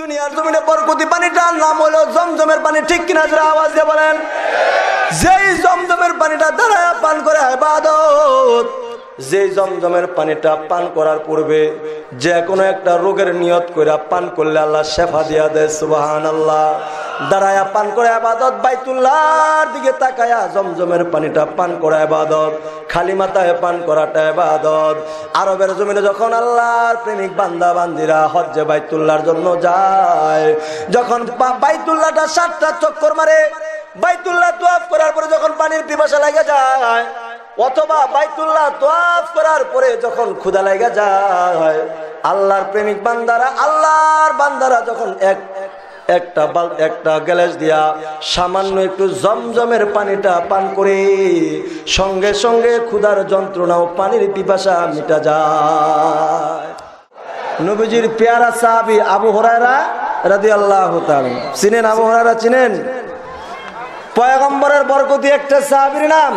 দুনিয়ার জমিনে বরকতি পানিটার নাম হলো জমজমের পানি, ঠিক কিনা জোরে আওয়াজ দিয়ে বলেন। যেই জমজমের পানিটা দাঁড়ায় পান করে ইবাদত, যেই জমজমের পানিটা পান করার পূর্বে যে কোনো একটা রোগের নিয়ত করে পান করলে আল্লাহ শেফা দিয়া দেয়। সুবহানাল্লাহ। দাঁড়ায়া পান করে ইবাদত, বাইতুল্লাহর দিকে তাকায়া জমজমের পানিটা পান করা ইবাদত, খালি মাথায় পান করাটা ইবাদত। আরবের জমিনে যখন আল্লাহর প্রেমিক বান্দা বান্দিরা হজ্জে বাইতুল্লাহর জন্য যায়, যখন বাইতুল্লাহটা 7টা চক্কর মারে, বাইতুল্লাহ তোয়াফ করার পরে যখন পানির পিপাসা লাগে যায়, অথবা বাইতুল্লাহ তোয়াফ করার পরে যখন ক্ষুধা লাগা যায়, আল্লাহর প্রেমিক বান্দারা, আল্লাহর বান্দারা যখন একটা গ্লাস দিয়া সামান্য একটু জমজমের পানিটা পান করে, সঙ্গে সঙ্গে ক্ষুধার যন্ত্রণাও পানির পিপাসা মিটা যায়। নবীজির পেয়ারা সাহাবী আবু হুরায়রা রাদিয়াল্লাহু তাআলা, চিনেন আবু হুরায়রা? চিনেন? পয়গম্বরের বরকতি একটা সাহাবীর নাম।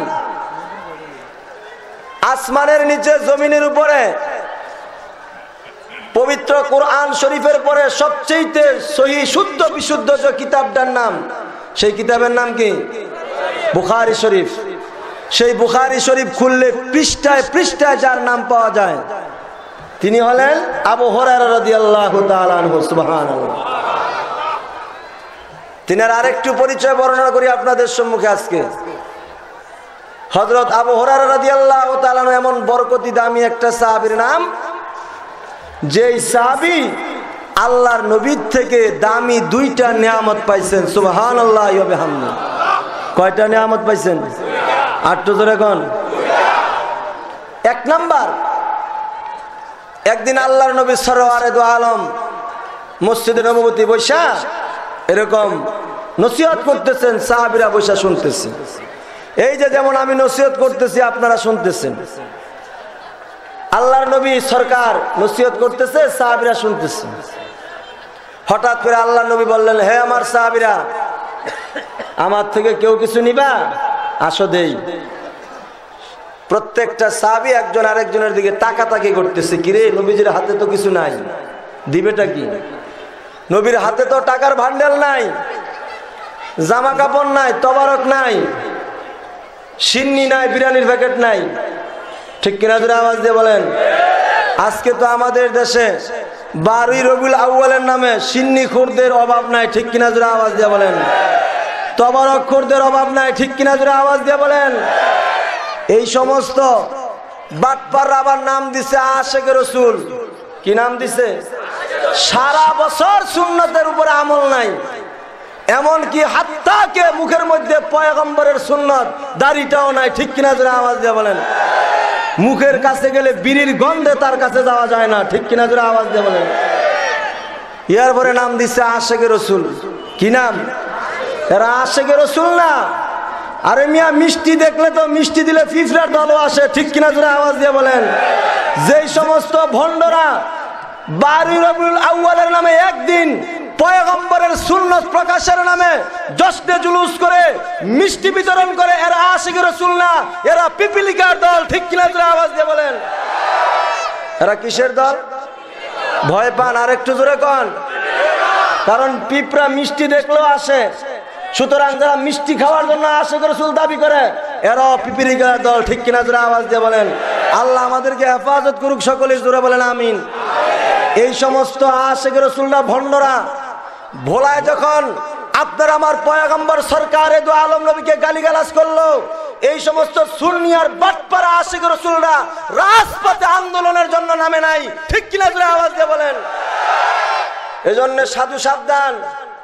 আসমানের নিচে জমিনের উপরে পবিত্র কোরআন শরীফের পরে সবচেয়ে সহি শুদ্ধ বিশুদ্ধ যে কিতাবটার নাম, সেই কিতাবের নাম কি? বুখারী শরীফ। সেই বুখারী শরীফ খুললে পৃষ্ঠায় পৃষ্ঠায় যার নাম পাওয়া যায়, তিনি হলেন আবু হুরায়রা রাদিয়াল্লাহু তাআলা আনহু। সুবহানাল্লাহ। তিনার আরেকটু পরিচয় বর্ণনা করি আপনাদের সম্মুখে আজকে। হযরত আবু হুরায়রা রাদিয়াল্লাহু তাআলা এমন বরকতি দামি একটা সাহাবীর নাম, যেই সাহাবী আল্লাহর নবীর থেকে দামি 2টা নিয়ামত পাইছেন। সুবহানাল্লাহ ওয়া বিহামদি। কয়টা নিয়ামত পাইছেন? 8 জোরে কোন? 1 নাম্বার, একদিন আল্লাহর নবী সরওয়ারে দু আলম মসজিদে নববতী বৈশা এরকম নসিহত করতেছেন, সাহাবীরা বৈশা শুনতেছে। এই যে যেমন আমি নসিহত করতেছি আপনারা শুনতেছেন, আল্লাহর নবী সরকার নসিহত করতেছে, সাহাবীরা শুনতেছে। হঠাৎ করে আল্লাহর নবী বললেন, হে আমার সাহাবীরা, আমার থেকে কেউ কিছু নিবা? আসো দেই। প্রত্যেকটা সাহাবী একজন আরেকজনের দিকে তাকাতাকি করতেছে, কিরে নবীজির হাতে তো কিছু নাই, দিবেটা কি? নবীর হাতে তো টাকার ভান্ডাল নাই, জামা কাপড় নাই, তবারক নাই, সিন্নি নাই, বিরিয়ানির প্যাকেট নাই, ঠিক কিনা জোরে আওয়াজ দিয়ে বলেন। আজকে তো আমাদের দেশে 12ই রবিউল আউয়ালের নামে সিন্নি খোরদের অভাব নাই, ঠিক কিনা জোরে আওয়াজ দিয়ে বলেন। তবারক খোরদের অভাব নাই, ঠিক কিনা জোরে আওয়াজ দিয়ে বলেন। এই সমস্ত বাটপার আবার নাম দিছে আশেকে রসুল। কি নাম দিছে? সারা বছর সুন্নতের উপরে আমল নাই, এমনকি হাত্তাকে মুখের মধ্যে পয়গম্বরের সুন্নত দাড়িটাও নাই, ঠিক কিনা জোরে আওয়াজ দিয়ে বলেন। মুখের কাছে গেলে বিড়ির গন্ধে তার কাছে যাওয়া যায় না, ঠিক কিনা জোরে আওয়াজ দিয়ে বলেন। এর পরে নাম দিচ্ছে আশেকে রসুল। কি নাম? এরা আশেকে রসুল না। আরে মিয়া, মিষ্টি দেখলে তো মিষ্টি দিলে ফিফরার দলও আসে, ঠিক কিনা জোরে আওয়াজ দিয়ে বলেন। যেই সমস্ত ভণ্ডরা 12ই রবিউল আউয়ালের নামে একদিন পয়গম্বরের সুন্নত প্রকাশের নামে জশ্নে জুলুস করে মিষ্টি বিতরণ করে, এরা আশিকে রাসূল না, এরা পিপিলিকার দল, ঠিক কিনা জোরে আওয়াজ দিয়ে বলেন। এরা কিসের দল? ভয় পান? আর একটু জোরে কোন। কারণ পিঁপড়া মিষ্টি দেখলেও আসে, সুতরাং যারা মিষ্টি খাওয়ার জন্য আশিকে রাসূল দাবি করে, এরা পিপিলিকার দল, ঠিক কিনা জোরে আওয়াজ দিয়ে বলেন। আল্লাহ আমাদেরকে হেফাজত করুক, সকলে জোরে বলেন আমিন। এই সমস্ত আশিকে রাসূলরা ভণ্ডরা ভোলায় যখন আপনার আমার পয়গম্বর সরকারে দু আলম নবীকে গালিগালাজ করলো, এই সমস্ত সুন্নি আর বাটপারা আশিকে রাসূলরা রাজপথে আন্দোলনের জন্য নামে নাই, ঠিক কিনা জোরে আওয়াজ দিয়ে বলেন। এজন্য সাধু সাবধান,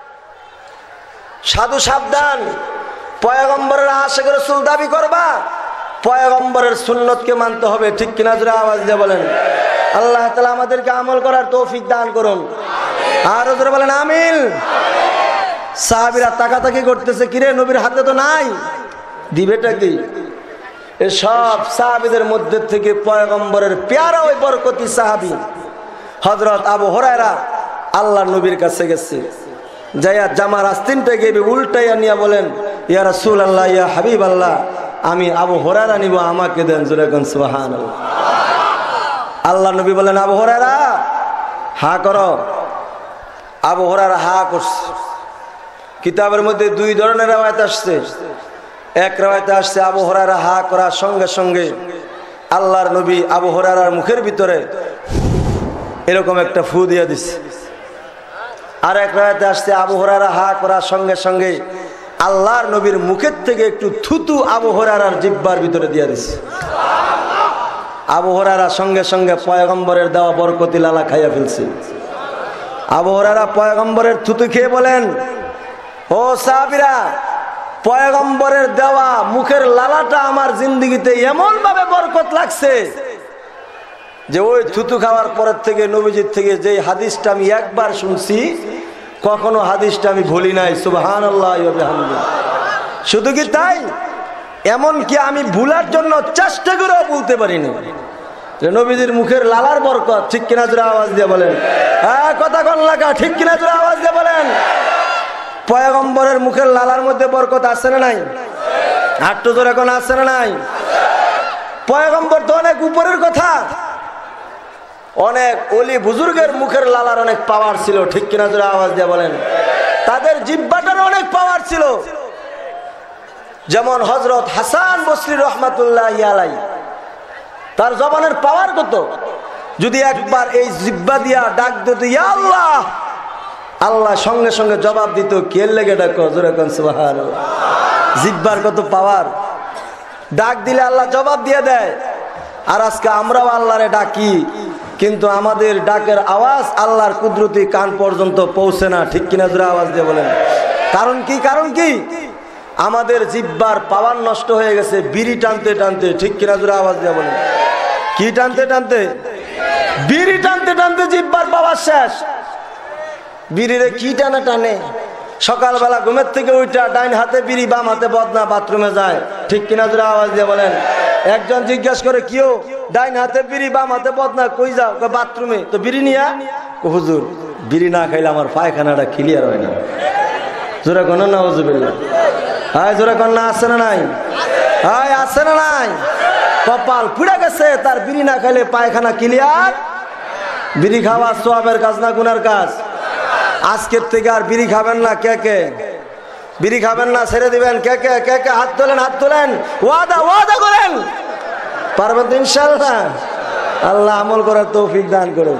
সাধু সাবধান। পয়গম্বরের আশিকে রাসূল দাবি করবা, পয়গম্বরের সুন্নতকে মানতে হবে, ঠিক কিনা জোরে আওয়াজ দিয়ে বলেন। আল্লাহ তাআলা আমাদেরকে আমল করার তৌফিক দান করুন, আর জোরে বলেন আমিন। সাহাবীরা তাকাতাকি করতেছে, কিরে নবীর হাতে তো নাই, দিবেটা কি? এসব সাহাবীদের মধ্যে থেকে পয়গম্বরের পেয়ারা ওই বরকতি সাহাবী হযরত আবু হুরায়রা আল্লাহর নবীর কাছে গেছে, যাইয়া জামার আস্তিনটা গেবে উল্টাইয়া নিয়া বলেন, ইয়া রাসূলুল্লাহ, ইয়া হাবিবাল্লাহ, আমি আবু হুরায়রা নিব, আমাকে দেন। জোরে কোন সুবহানাল্লাহ। আল্লাহ নবী বলেন, আবু হুরায়রা হা করো। আবু হুরায়রা হা করছে। কিতাবের মধ্যে দুই ধরনের রওয়ায়াত আসছে। এক রওয়ায়াতে আসছে আবু হুরায়রা হা করার সঙ্গে সঙ্গে আল্লাহর নবী আবু হুরায়রার মুখের ভিতরে এরকম একটা ফু দিয়ে দিছে। আর এক রওয়ায়াতে আসছে আবু হুরায়রা হা করার সঙ্গে সঙ্গে আল্লাহর নবীর মুখের থেকে একটু থুতু আবু হুরায়রার জিহ্বার ভিতরে দিয়ে দিছে। আবু হুরায়রা সঙ্গে সঙ্গে পয়গম্বরের দেওয়া বরকতি লালা খাইয়া ফেলছে। আবু হুরায়রা পয়গম্বরের থুতু খেয়ে বলেন, ও সাহাবীরা, পয়গম্বরের দেওয়া মুখের লালাটা আমার জিন্দেগিতে এমন ভাবে বরকত লাগছে যে ওই থুতু খাওয়ার পরের থেকে নবীজির থেকে যে হাদিসটা আমি একবার শুনছি, কখনো হাদিসটা আমি ভুলি নাই। সুবহানাল্লাহ ওয়া বিহামদিহি। শুধু কি তাই, এমন কি আমি ভুলার জন্য চেষ্টা করেও বলতে পারিনি যে নবীজির মুখের লালার বরকত। ঠিক কিনা জোরে আওয়াজ দিয়ে বলেন। হ্যাঁ, কথা কোন লাগা, ঠিক কিনা জোরে আওয়াজ দিয়ে বলেন। পয়গম্বরের মুখের লালার মধ্যে বরকত আছে না নাই? হাঁটু জোরে কোন আছে না নাই? পয়গম্বর তো অনেক উপরের কথা। অনেক ওলি বুজুর্গের মুখের লালার অনেক পাওয়ার ছিল। ঠিক কিনা জোরে আওয়াজ দিয়ে বলেন। তাদের জিহ্বাটার অনেক পাওয়ার ছিল। যেমন হযরত হাসান বসরি রহমাতুল্লাহি আলাইহি, তার জবানের পাওয়ার কত! যদি একবার এই জিহ্বা দিয়া ডাক দিত ইয়া আল্লাহ, আল্লাহ সঙ্গে সঙ্গে জবাব দিত। কে লেগে ডাকো, জোরে কোন সুবহানাল্লাহ। জিহ্বার কত পাওয়ার! ডাক দিলে আল্লাহ জবাব দিয়ে দেয়। আর আজকে আমরাও আল্লাহরে ডাকি, কিন্তু আমাদের ডাকের আওয়াজ আল্লাহর কুদরতি কান পর্যন্ত পৌঁছে না। ঠিক কিনা জোরে আওয়াজ দিয়ে বলেন। কারণ কি? কারণ কি? আমাদের জিহ্বার পাওয়ার নষ্ট হয়ে গেছে বিড়ি টানতে টানতে। ঠিক কিনা জোরে আওয়াজ দিয়ে বলেন। কি টানতে টানতে? বিড়ি টানতে টানতে জিহ্বার পাওয়ার শেষ। বিড়িরে কি টানা টানে? সকালবেলা ঘুমের থেকে উঠা ডাইন হাতে বিড়ি, বাম হাতে বদনা, বাথরুমে যায়। ঠিক কিনা জোরে আওয়াজ দিয়ে বলেন। একজন জিজ্ঞাসা করে, কিও ডাইন হাতে বিড়ি, বাম হাতে বদনা, কই যাও? বাথরুমে। তো বিড়ি নিয়া? হুজুর, বিড়ি না খাইলে আমার পায়খানাটা ক্লিয়ার হয় না। জোরে কোন নাউজুবিল্লাহ। হায় জোরে কোন না, আছে না নাই? হায় আছে না নাই? কপাল পুড়ে গেছে তার, বিড়ি না খাইলে পায়খানা ক্লিয়ার। বিড়ি খাওয়া সওয়াবের কাজ না গুনার কাজ? আজকের থেকে আর বিড়ি খাবেন না। কে কে বিড়ি খাবেন না? ছেড়ে দিবেন। কে কে কে কে হাত তোলেন, হাত তোলেন। ওয়াদা করেন। পারবেন তো ইনশাআল্লাহ? আল্লাহ আমল করার তৌফিক দান করুন।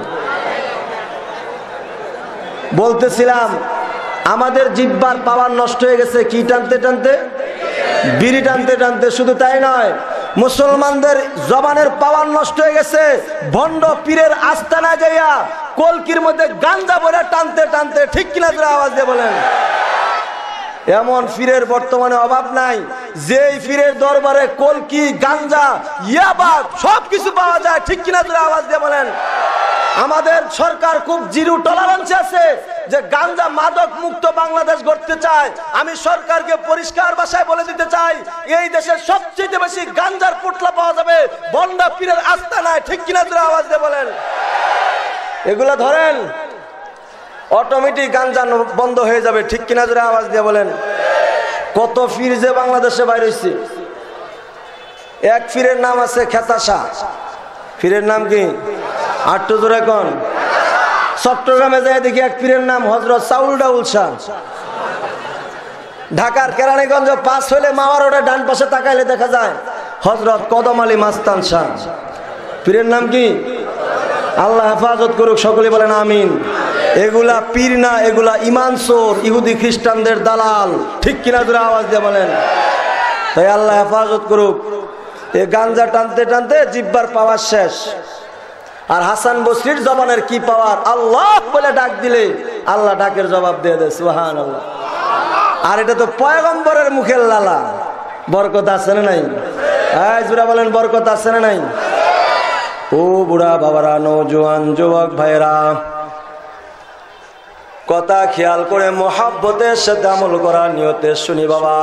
বলতেছিলাম আমাদের জিহ্বার পাওয়ার নষ্ট হয়ে গেছে কি টানতে টানতে? বিড়ি টানতে টানতে। শুধু তাই নয়, মুসলমানদের জবানের পাওয়ার নষ্ট হয়ে গেছে ভণ্ড পীরের আস্তানা যাইয়া কলকির মধ্যে গাঞ্জা ভরে টানতে টানতে। ঠিক কিনা জোরে আওয়াজ দিয়ে বলেন। এমন পীরের বর্তমানে অভাব নাই, যেই পীরের দরবারে কলকি, গাঞ্জা, ইয়াবা সবকিছু পাওয়া যায়। ঠিক কিনা জোরে আওয়াজ দিয়ে বলেন। আমাদের সরকার খুব জিরো টলারেন্স আছে যে গাঞ্জা মাদক মুক্ত বাংলাদেশ গড়তে চায়। আমি সরকারকে পরিষ্কার ভাষায় বলে দিতে চাই, এই দেশের সবচেয়ে বেশি গাঞ্জার পোটলা পাওয়া যাবে বন্ডা পীরের আস্তানায়। ঠিক কিনা জোরে আওয়াজ দিয়ে বলেন। এগুলা ধরেন, অটোমেটিক গাঞ্জা বন্ধ হয়ে যাবে। ঠিক কিনা জোরে আওয়াজ দিয়ে বলেন। কত পীর যে বাংলাদেশে বাইরে হয়েছে। এক পীরের নাম আছে খেতাশা। পীরের নাম কি? আট্টু জোরে কোন। চট্টগ্রামে যায় দেখি এক পীরের নাম হযরত সাউল ডাউল শাহ। ঢাকার কেরানীগঞ্জ পাস হইলে মাওয়া রোডে ডান পাশে তাকাইলে দেখা যায় হযরত কদম আলী মাস্তান শাহ। পীরের নাম কি? আল্লাহ হেফাজত করুক, সকলে বলেন আমিন। এগুলা পীর না, এগুলা ইমান চোর, ইহুদি খ্রিস্টানদের দালাল। ঠিক কিনা জোরে আওয়াজ দিয়ে বলেন। তাই আল্লাহ হেফাজত করুক। এ গাঞ্জা টানতে টানতে জিহ্বার পাওয়ার শেষ। আর হাসান বসরির জবানের কি পাওয়ার! আল্লাহ বলে ডাক দিলে আল্লাহ ডাকের জবাব দিয়ে দেয়। সুবহানাল্লাহ। আর এটা তো পয়গম্বরের মুখের লালা। বরকত আছে না নাই? হ্যাঁ জোরে বলেন, বরকত আছে না নাই? ও বুড়া বাবারা, নওজোয়ান যুবক ভাইরা, কথা খেয়াল করে মোহাব্বতের সাথে আমল করার নিয়তে শুনি বাবা।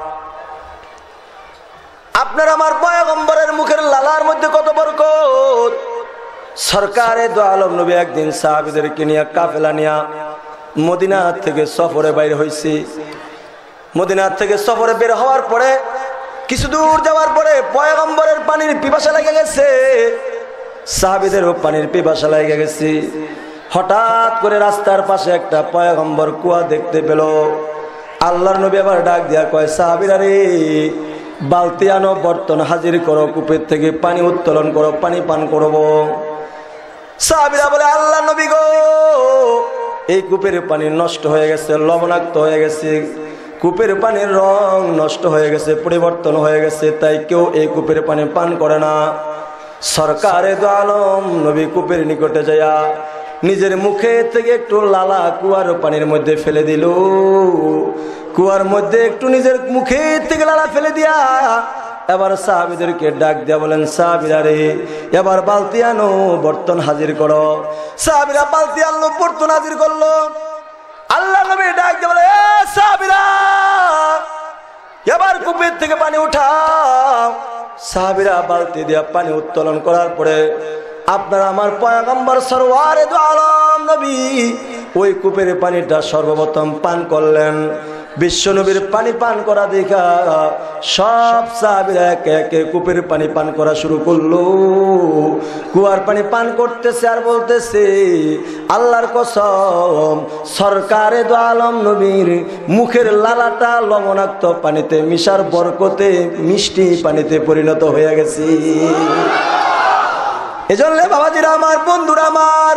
আপনার আমার পয়গম্বরের মুখের লালার মধ্যে কত বরকত। সরকারে দো আলম নবী একদিন সাহাবীদেরকে নিয়ে কাফেলা নিয়ে মদিনা থেকে সফরে বাইরে হয়েছে। মদিনা থেকে সফরে বের হওয়ার পরে কিছু দূর যাওয়ার পরে পয়গম্বরের পানির পিপাসা লেগে গেছে, সাহাবীদেরও পানির পিপাসা লেগে গেছে। হঠাৎ করে রাস্তার পাশে একটা পয়গম্বর কুয়া দেখতে পেল। আল্লাহর নবী আবার ডাক দিয়া কয়, সাহাবীরা রে, বালতি আনো, বর্তন হাজির করো, কূপের থেকে পানি উত্তোলন করো, পানি পান করব। সাহাবীরা বলে, আল্লাহর নবী গো, এই কূপের পানি নষ্ট হয়ে গেছে, লবণাক্ত হয়ে গেছে, কূপের পানির রং নষ্ট হয়ে গেছে, পরিবর্তন হয়ে গেছে, তাই কেউ এই কূপের পানি পান করে না। সরকারে দো আলম নবী কূপের নিকটে যাইয়া নিজের মুখে থেকে একটু লালা কুয়ার পানির মধ্যে ফেলে দিল। কুয়ার মধ্যে একটু নিজের মুখে থেকে লালা ফেলে দিয়া এবার সাহাবীদেরকে ডাক দিয়া বলেন, সাহাবীরা রে, এবার বালতি আনো, বর্তন হাজির করো। সাহাবীরা বালতি আনলো, বর্তন হাজির করলো। আল্লাহ নবী ডাক দিয়ে বলে, এ সাহাবীরা, এবার কূপের থেকে পানি উঠাও। সাহাবীরা বালতি দিয়া পানি উত্তোলন করার পরে আপনার আমার পয়গম্বর সরওয়ারে দো আলম নবী ওই কূপের পানিটা সর্বপ্রথম পান করলেন। বিশ্ব নবীর পানি পান করা দেখা সব সাহাবীরা একে একে কূপের পানি পান করা শুরু করলো। কুয়ার পানি পান করতেছে আর বলতেছে, আল্লাহর কসম, সরকারে দো আলম নবীর মুখের লালাটা লবণাক্ত পানিতে মিশার বরকতে মিষ্টি পানিতে পরিণত হয়ে গেছে। এজন্য বাবাজিরা আমার, বন্ধুরা আমার,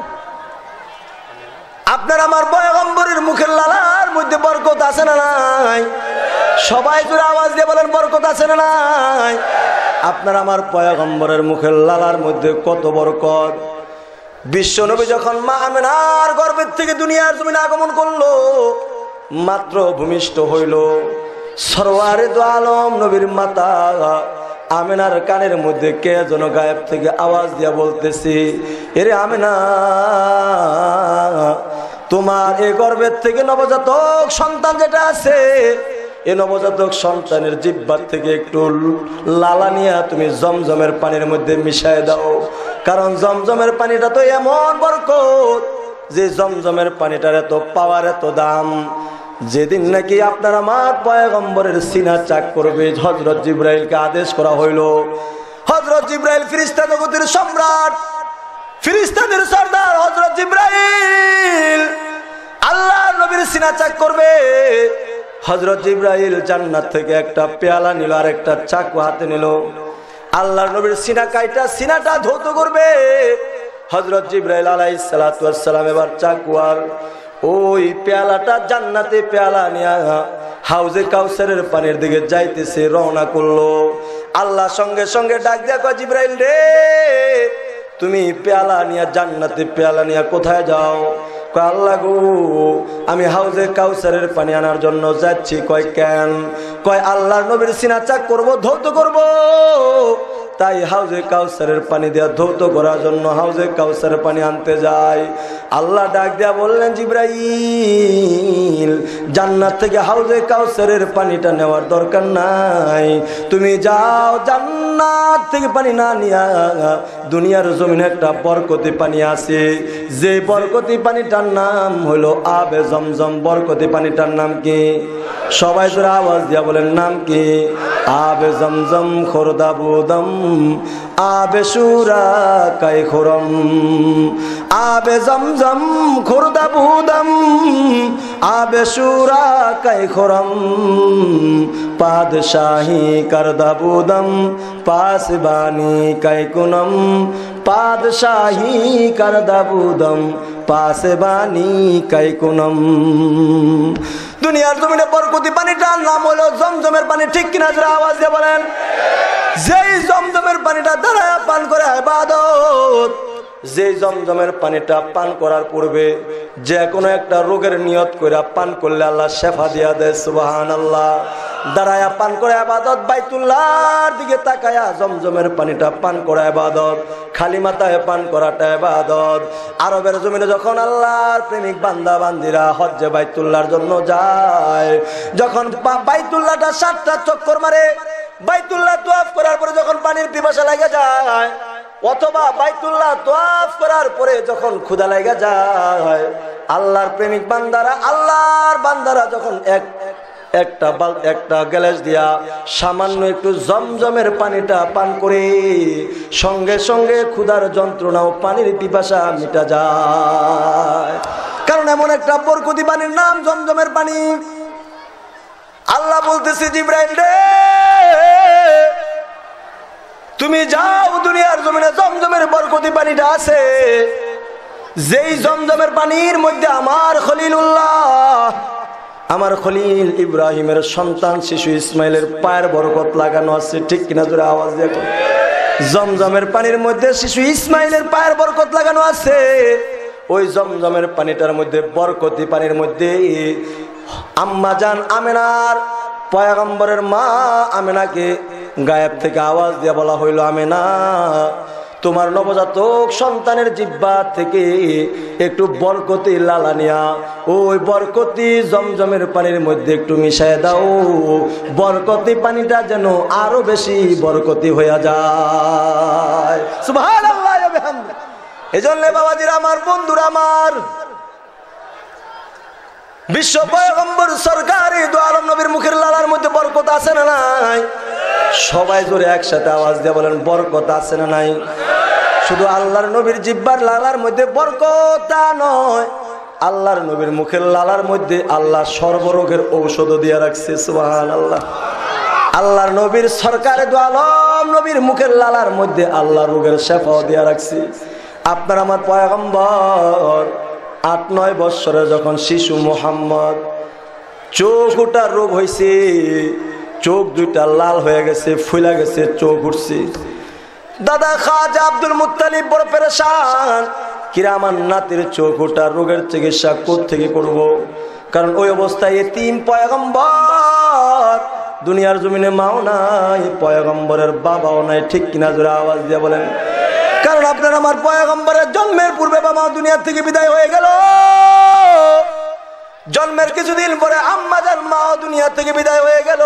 আপনার আমার পয়গম্বরের মুখের লালার মধ্যে বরকত আছে না নাই? সবাই জোরে আওয়াজ দিয়ে বলেন, বরকত আছে না নাই? আপনার আমার পয়গম্বরের মুখের লালার মধ্যে কত বরকত। বিশ্ব নবী যখন মা আমেনার গর্ভের থেকে দুনিয়ার জমিনে আগমন করলো, মাত্র ভূমিষ্ঠ হইল, সরওয়ারে দো আলম নবীর মাতা আমেনার কানের মধ্যে কে যেন গায়েব থেকে আওয়াজ দিয়া বলতেছে, এরে আমেনা, তোমার এই গর্ভের থেকে নবজাতক সন্তান যেটা আছে, এই নবজাতক সন্তানের জিহ্বার থেকে একটু লালা নিয়া তুমি জমজমের পানির মধ্যে মিশায় দাও। কারণ জমজমের পানিটা তো এমন বরকত যে জমজমের পানিটার এত পাওয়ার, এত দাম। যেদিন নাকি আপনার আমার পয়গম্বরের সিনা চাক করবে, হযরত জিবরাইলকে আদেশ করা হইল। হযরত জিবরাইল ফেরেশতা জগতের সম্রাট, ফেরেশতাদের সরদার হযরত জিবরাইল আল্লাহর নবীর সিনা চাক করবে। হযরত জিবরাইল জান্নাত থেকে একটা পেয়ালা নিল আর একটা চাকু হাতে নিল। আল্লাহর নবীর সিনা কাইটা সিনাটা ধৌত করবে। হযরত জিবরাইল আলাইহিস সালাতু ওয়াস সালাম এবার চাকু আর ওই পেয়ালাটা জান্নাতে পেয়ালা নিয়া হাউজে কাউসারের পানির দিকে যাইতেছে, রওনা করলো। আল্লাহ সঙ্গে সঙ্গে ডাক দিয়া কয়, জিবরাইল রে, তুমি পেয়ালা নিয়া জান্নাতে পেয়ালা নিয়া কোথায় যাও? কয়, আল্লাহ গো, আমি হাউজে কাউসারের পানি আনার জন্য যাচ্ছি। কয়, কেন? কয়, আল্লাহর নবীর সিনা চাক করবো, ধৌত করবো, তাই হাউজে কাউসারের পানি দেয়া ধৌত করার জন্য হাউজে কাউসারের পানি আনতে যায়। আল্লাহ ডাক দেয়া বললেন, জিবরাইল, জান্নাত থেকে হাউজে কাউসারের পানিটা নেওয়ার দরকার নাই, তুমি যাও, জান্নাত থেকে পানি না নিয়া দুনিয়ার জমিনে একটা বরকতি পানি আছে, যে বরকতি পানিটার নাম হলো আবে জমজম। বরকতি পানিটার নাম কি? সবাই জোরে আওয়াজ দিয়া বলেন, নাম কি? আবে জমজম খোরদাবুদম, আবে সুরা কাই খোরম, আবে জমজম খোরদাবুদম, আবে সুরা কাই খোরম, পাদশাহী করদাবুদম, পাসবানি কাই কুনম, পাদশাহী করদাবুদম, পাসবানি কাই কুনম। দুনিয়ার জমিনে বরকতি পানিটার নাম হলো জমজমের পানি। ঠিক কিনা জোরে আওয়াজ দিয়ে বলেন। যেই জমজমের পানিটা দাঁড়ায় পান করে ইবাদত, যে জমজমের পানিটা পান করার পূর্বে যে কোনো একটা রোগের নিয়ত করে পান করলে আল্লাহ শেফা দিয়া দেয়। সুবহানাল্লাহ। দাঁড়ায়া পান করে ইবাদত, বাইতুল্লাহর দিকে তাকায়া জমজমের পানিটা পান করা ইবাদত, খালি মাথায় পান করাটা ইবাদত। আরবের জমিনে যখন আল্লাহর প্রেমিক বান্দা বান্দিরা হজ্জে বাইতুল্লাহর জন্য যায়, যখন বাইতুল্লাহটা 7টা চক্কর মারে, বাইতুল্লাহ তোয়াফ করার পরে যখন পানির পিপাসা লাগে যায়, অথবা বাইতুল্লাহ তোয়াফ করার পরে যখন ক্ষুধা লাগা যায়, আল্লাহর প্রেমিক বান্দারা, আল্লাহর বান্দারা যখন এক একটা গ্লাস দিয়া সামান্য একটু জমজমের পানিটা পান করে সঙ্গে সঙ্গে ক্ষুধার যন্ত্রণাও পানির পিপাসা মিটা যায়। কারণ এমন একটা বরকতি পানির নাম জমজমের পানি। আল্লাহ বলতেছে জিবরাইল রে, তুমি যাও দুনিয়ার জমিনে জমজমের বরকতি পানিটা আছে, যেই জমজমের পানির মধ্যে আমার খলিলুল্লাহ, আমার খলিল ইব্রাহিমের সন্তান শিশু ইসমাইলের পায়ের বরকত লাগানো আছে। ঠিক কিনা জোরে আওয়াজ দিয়ে বল। জমজমের পানির মধ্যে শিশু ইসমাইলের পায়ের বরকত লাগানো আছে। ওই জমজমের পানিটার মধ্যে বরকতি পানির মধ্যে আম্মা জান আমেনার পয়গম্বরের মা আমেনাকে গায়েব থেকে আওয়াজ দিয়ে বলা হইল, আমেনা তোমার নবজাতক সন্তানের জিহ্বা থেকে একটু বরকতি লালানিয়া ওই বরকতি জমজমের পানির মধ্যে একটু মিশায় দাও, বরকতি পানিটা যেন আরো বেশি বরকতি হয়ে যায়। সুবহানাল্লাহ। এজন্য বাবাজিরা আমার, বন্ধুরা আমার, বিশ্ব পয়গম্বর সরকারি দু আলম নবীর মুখের লালার মধ্যে বরকত আছে না নাই? সবাই জোরে একসাথে আওয়াজ দিয়ে বলেন, বরকত আছে না নাই? শুধু আল্লাহর নবীর জিহ্বার লালার মধ্যে বরকত নয়, আল্লাহর নবীর মুখের লালার মধ্যে আল্লাহ সর্বরোগের ঔষধ দিয়ে রাখছে। সুবহানাল্লাহ। আল্লাহর নবীর সরকারে দু আলম নবীর মুখের লালার মধ্যে আল্লাহ রোগের শেফাও দিয়ে রাখছে। আপনার আমার পয়গম্বর 8-9 বৎসরে যখন শিশু মুহাম্মদ চোখ উঠার রোগ হয়েছে, চোখ দুইটা লাল হয়ে গেছে, ফুলা গেছে, চোখ উঠছে, দাদা খাজা আব্দুল মুত্তালিব বড় পেরেশান, কিরা আমার নাতির চোখ ওঠার রোগের চিকিৎসা কোত্থেকে করব? কারণ ওই অবস্থায় এতিম পয়গম্বর, দুনিয়ার জমিনে মাও নাই, পয়গম্বরের বাবাও নাই। ঠিক কিনা জোরে আওয়াজ দিয়ে বলেন। কারণ আপনার আমার পয়গম্বরের জন্মের পূর্বে বাবা দুনিয়া থেকে বিদায় হয়ে গেল, জন্মের কিছুদিন পরে আম্মা জান মা দুনিয়া থেকে বিদায় হয়ে গেল।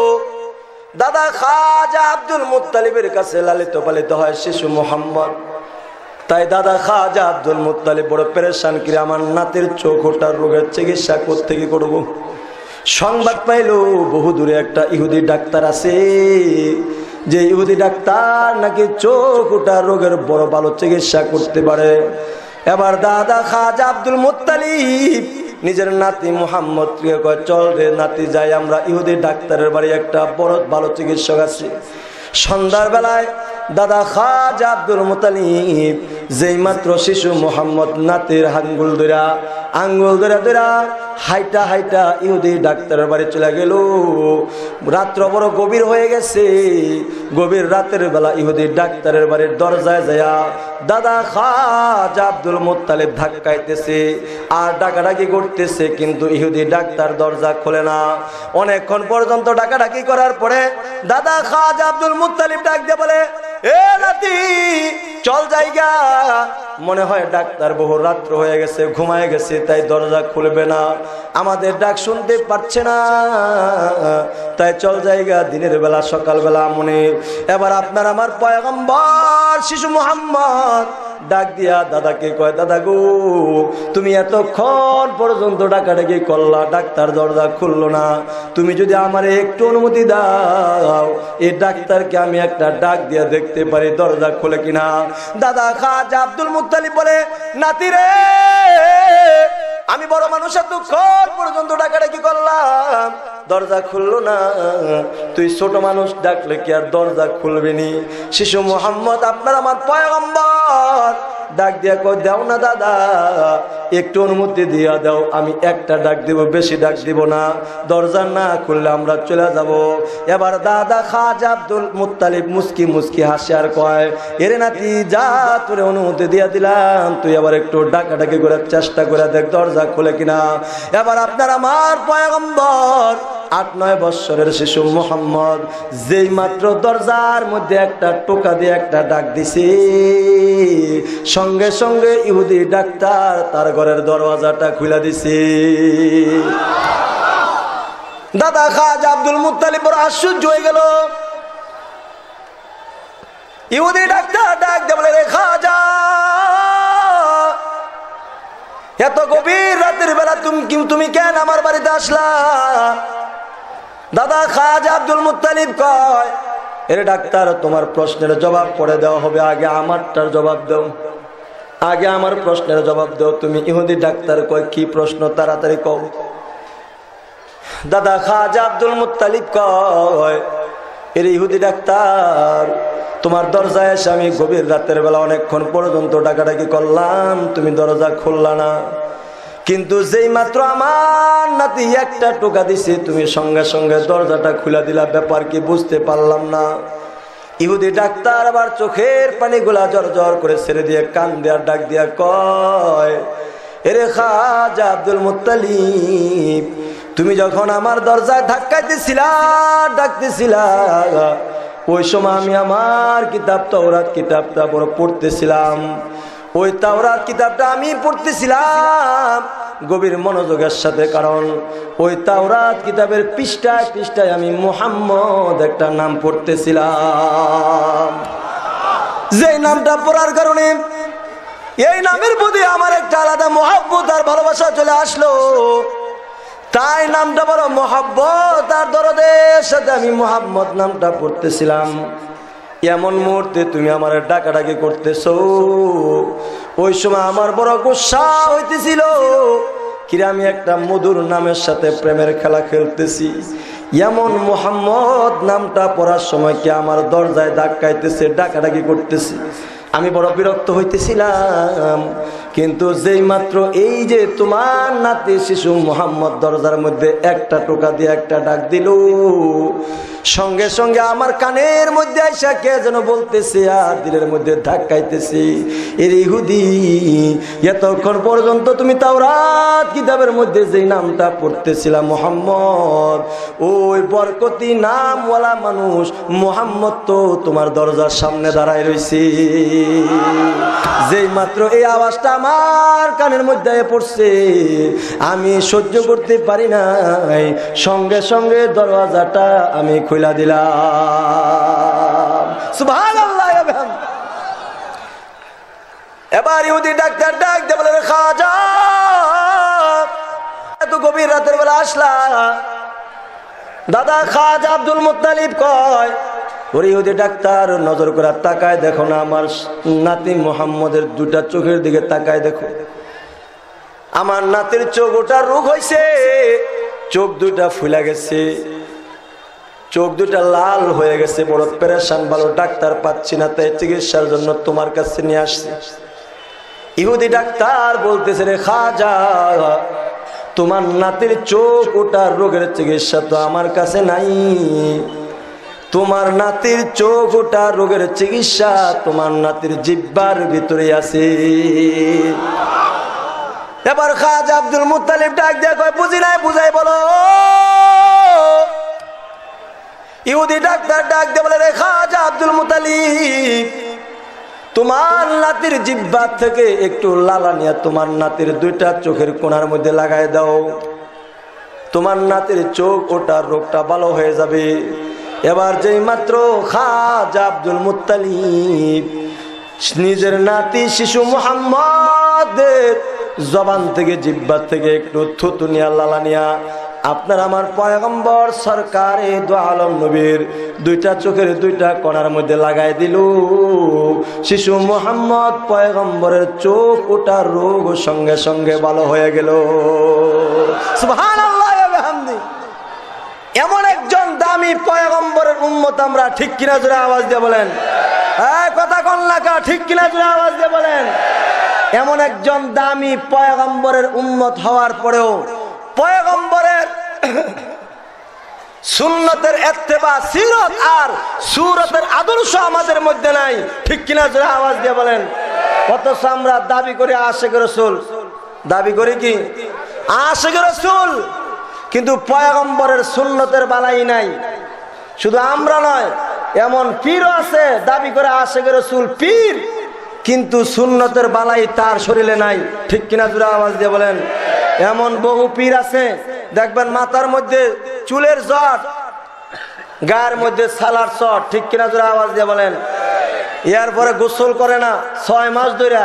দাদা খাজা আব্দুল মুত্তালিবের কাছে লালিত পালিত হয় শিশু মুহাম্মদ। তাই দাদা খাজা আব্দুল মুত্তালিব বড় পেরেশান, কিরে আমার নাতির চোখ ওঠার রোগের চিকিৎসা কোত্থেকে করব? সংবাদ পাইল বহু দূরে একটা ইহুদি ডাক্তার আছে, যে ইহুদি ডাক্তার নাকি চোখ ওঠার রোগের বড় ভালো চিকিৎসা করতে পারে। এবার দাদা খাজা আব্দুল মুত্তালিব নিজের নাতি মুহাম্মদকে কয়, চল রে নাতি যাই আমরা ইহুদি ডাক্তারের বাড়ি, একটা বড় ভালো চিকিৎসক আছে। সন্ধ্যার বেলায় দাদা খাজা আব্দুল মুত্তালিব যেই মাত্র শিশু মুহাম্মদ নাতির আঙ্গুল ধরা হাইটা হাইটা ইহুদি ডাক্তারের বাড়ি চলে গেল। রাত্র বড় গভীর হয়ে গেছে, গভীর রাতের বেলা ইহুদি ডাক্তারের বাড়ির দরজায় যায়া দাদা খাজা আব্দুল মুত্তালিব ধাক্কাইতেছে আর ডাকাডাকি করতেছে, কিন্তু ইহুদি ডাক্তার দরজা খোলে না। অনেকক্ষণ পর্যন্ত ডাকাডাকি করার পরে দাদা খাজা আব্দুল মুত্তালিব ডাক দিয়ে বলে, এ নাতি চল জায়গা, মনে হয় ডাক্তার বহু রাত্র হয়ে গেছে, ঘুমায় গেছে, তাই দরজা খুলবে না, আমাদের ডাক শুনতে পাচ্ছে না, তাই চল জায়গা, দিনের বেলা সকালবেলা মনে। এবার আপনার আমার পয়গম্বর শিশু মুহাম্মদ ডাক দিয়া দাদাকে কয়, দাদা গো তুমি এতক্ষণ পর্যন্ত ডাকাডাকি করলা, ডাক্তার দরজা খুললো না, তুমি যদি আমার একটু অনুমতি দাও এই ডাক্তারকে আমি একটা ডাক দিয়া দেখতে পারি দরজা খুলে কিনা। দাদা খাজা আব্দুল মুত্তালিব বলে, নাতি রে আমি বড় মানুষ এতক্ষণ পর্যন্ত ডাকাডাকি করলাম, দরজা খুললো না, তুই ছোট মানুষ ডাকলে কি আর দরজা খুলবি নি? শিশু মুহাম্মদ আপনার আমার পয়গম্বর ডাক দিয়া কই, দাও না দাদা একটু অনুমতি দিয়া দাও, আমি একটা ডাক দিব, বেশি ডাক দিব না, দরজা না খুললে আমরা চলে যাব। এবার দাদা খাজা আব্দুল মুত্তালিব মুস্কি মুস্কি হাসে আর কয়, এরে নাতি যা, তোরে অনুমতি দিয়া দিলাম, তুই আবার একটু ডাকাডাকি করে চেষ্টা করে দেখ দরজা খুলে কিনা। এবার আপনার আমার পয়গম্বর 8-9 বৎসরের শিশু মুহাম্মদ যেই মাত্র দরজার মধ্যে একটা টোকা দিয়ে একটা ডাক দিছে, সঙ্গে সঙ্গে ইহুদি ডাক্তার তার ঘরের দরওয়াজাটা খুলে দিছে। দাদা খাজা আব্দুল মুত্তালিব বড় আশ্চর্য হয়ে গেল। ইহুদি ডাক্তার ডাক দিয়ে বলে, রে খাজা এত গভীর রাতের বেলা তুমি কেন আমার বাড়িতে আসলা? দাদা খাজা আব্দুল মুত্তালিব কয়, এর ডাক্তার তোমার প্রশ্নের জবাব পরে দেওয়া হবে, আগে আমারটার জবাব দাও, আগে আমার প্রশ্নের জবাব দাও। তুমি ইহুদি ডাক্তার কয়, কি প্রশ্ন তাড়াতাড়ি কও। দাদা খাজা আব্দুল মুত্তালিব কয়, এর ইহুদি ডাক্তার তোমার দরজায় এসে আমি গভীর রাতের বেলা অনেকক্ষণ পর্যন্ত ডাকাডাকি করলাম, তুমি দরজা খুললা না, কিন্তু যেই মাত্র আমার নাতি একটা টোকা দিছে তুমি সঙ্গে সঙ্গে দরজাটা খুলে দিলা, ব্যাপার কি বুঝতে পারলাম না। ইহুদি ডাক্তার আবার চোখের পানিগুলা জর জর করে ছেড়ে দিয়ে কান দেয়া ডাক দিয়া কয়, এরে খাজা আব্দুল মুত্তালিব, তুমি যখন আমার দরজায় ধাক্কাইতেছিলা ডাকতেছিলা, ওই সময় আমি আমার কিতাব তাওরাত কিতাবটা বড় পড়তেছিলাম। ওই তাওরাত কিতাবটা আমি পড়তেছিলাম গভীর মনোযোগের সাথে, কারণ ওই তাওরাত কিতাবের পৃষ্ঠায় পৃষ্ঠায় আমি মুহাম্মদ একটা নাম পড়তেছিলাম। যেই নামটা পড়ার কারণে এই নামের প্রতি আমার একটা আলাদা মহব্বত আর ভালোবাসা চলে আসলো, তাই নামটা বড় মহব্বত আর দরদের সাথে আমি মুহাম্মদ নামটা পড়তেছিলাম। এমন মুহূর্তে তুমি আমার ডাকাডাকি করতেছো, ওই সময় আমার বড় গুসা হইতেছিল, কিরে আমি একটা মধুর নামের সাথে প্রেমের খেলা খেলতেছি, এমন মুহাম্মদ নামটা পড়ার সময় কি আমার দরজায় ধাক্কাইতেছে, ডাকাডাকি করতেছি, আমি বড় বিরক্ত হইতেছিলাম। কিন্তু যেই মাত্র এই যে তোমার নাতি শিশু মুহাম্মদ দরজার মধ্যে একটা টোকা দিয়ে একটা ডাক দিল, সঙ্গে সঙ্গে আমার কানের মধ্যে আইসা কে যেন বলতেছে আর দিলের মধ্যে ধাক্কাইতেছে, এর ইহুদি এতক্ষণ পর্যন্ত তুমি তাওরাত কিতাবের মধ্যে যেই নামটা পড়তেছিলা মুহাম্মদ, ওই বরকতি নামওয়ালা মানুষ মুহাম্মদ তো তোমার দরজার সামনে দাঁড়ায় রয়েছে। যেই মাত্র এই আওয়াজটা আমার কানের মধ্যে পড়ছে, আমি সহ্য করতে পারি নাই, সঙ্গে সঙ্গে দরওয়াজাটা আমি খুলে দিলাম। সুবহানাল্লাহ। এবার ইহুদি ডাক্তার ডাক দিয়ে বলে, খাজা এত গভীর রাতের বেলা আসলা? দাদা খাজা আব্দুল মুত্তালিব কয়, ওরে ইহুদি ডাক্তার নজর করে তাকায় দেখো না, আমার নাতি মুহাম্মদের দুটা চোখের দিকে তাকায় দেখো, আমার নাতির চোখ ওটা রোগ হয়েছে, চোখ দুটা ফুলে গেছে, চোখ দুটা লাল হয়ে গেছে, বড় পেরেশান, ভালো ডাক্তার পাচ্ছি না, তাই চিকিৎসার জন্য তোমার কাছে নিয়ে আসছি। ইহুদি ডাক্তার বলতেছে, রে খাজা তোমার নাতির চোখ ওটার রোগের চিকিৎসা তো আমার কাছে নাই, তোমার নাতির চোখ ওটা রোগের চিকিৎসা তোমার নাতির জিহ্বার ভিতরে আছে। এবার খাজা আব্দুল মুত্তালিব ডাক দিয়ে কয়, বুঝি নাই, বুঝাই বলো। ইহুদি ডাক্তার ডাক দিয়ে বলে, রে খাজা আব্দুল মুত্তালিব, তোমার নাতির জিহ্বার থেকে একটু লালা নিয়ে তোমার নাতির দুইটা চোখের কোণার মধ্যে লাগাই দাও, তোমার নাতির চোখ ওটার রোগটা ভালো হয়ে যাবে। এবার যেই মাত্র খাজা আব্দুল মুত্তালিব নিজের নাতি শিশু মুহাম্মদের জবান থেকে জিহ্বা থেকে একটু থুতু নিয়া লালা নিয়া আপনার আমার পয়গম্বর সরকারে দু আলম নবীর দুইটা চোখের দুইটা কোণার মধ্যে লাগাই দিল, শিশু মুহাম্মদ পয়গম্বরের চোখ ওটা রোগ সঙ্গে সঙ্গে ভালো হয়ে গেল। সুবহানাল্লাহ ওয়া বিহামদি। এমন একজন দামি পয়গম্বরের উম্মত আমরা, ঠিক কিনা জোরে আওয়াজ দিয়ে বলেন, কথা কোন লাগা, ঠিক কিনা জোরে আওয়াজ দিয়ে বলেন। এমন একজন দামি পয়গম্বরের উম্মত হওয়ার পরেও পয়গম্বরের সুন্নতের ইত্তেবা, সিরত আর সুরতের আদর্শ আমাদের মধ্যে নাই, ঠিক কিনা জোরে আওয়াজ দিয়ে বলেন। অথচ আমরা দাবি করি আশিক রাসূল, দাবি করি কি আশিক রাসূল, কিন্তু পয়গম্বরের সুন্নতের বালাই নাই। শুধু আমরা নয়, এমন পীরও আছে দাবি করে আশিক রাসূল পীর, কিন্তু সুন্নতের বালাই তার শরীরে নাই, ঠিক কিনা জোরে আওয়াজ দিয়ে বলেন। এমন বহু পীর আছে দেখবেন মাথার মধ্যে চুলের জট, গায়ের মধ্যে সালার চট, ঠিক কিনা জোরে আওয়াজ দিয়ে বলেন। এরপরে গোসল করে না 6 মাস ধরে,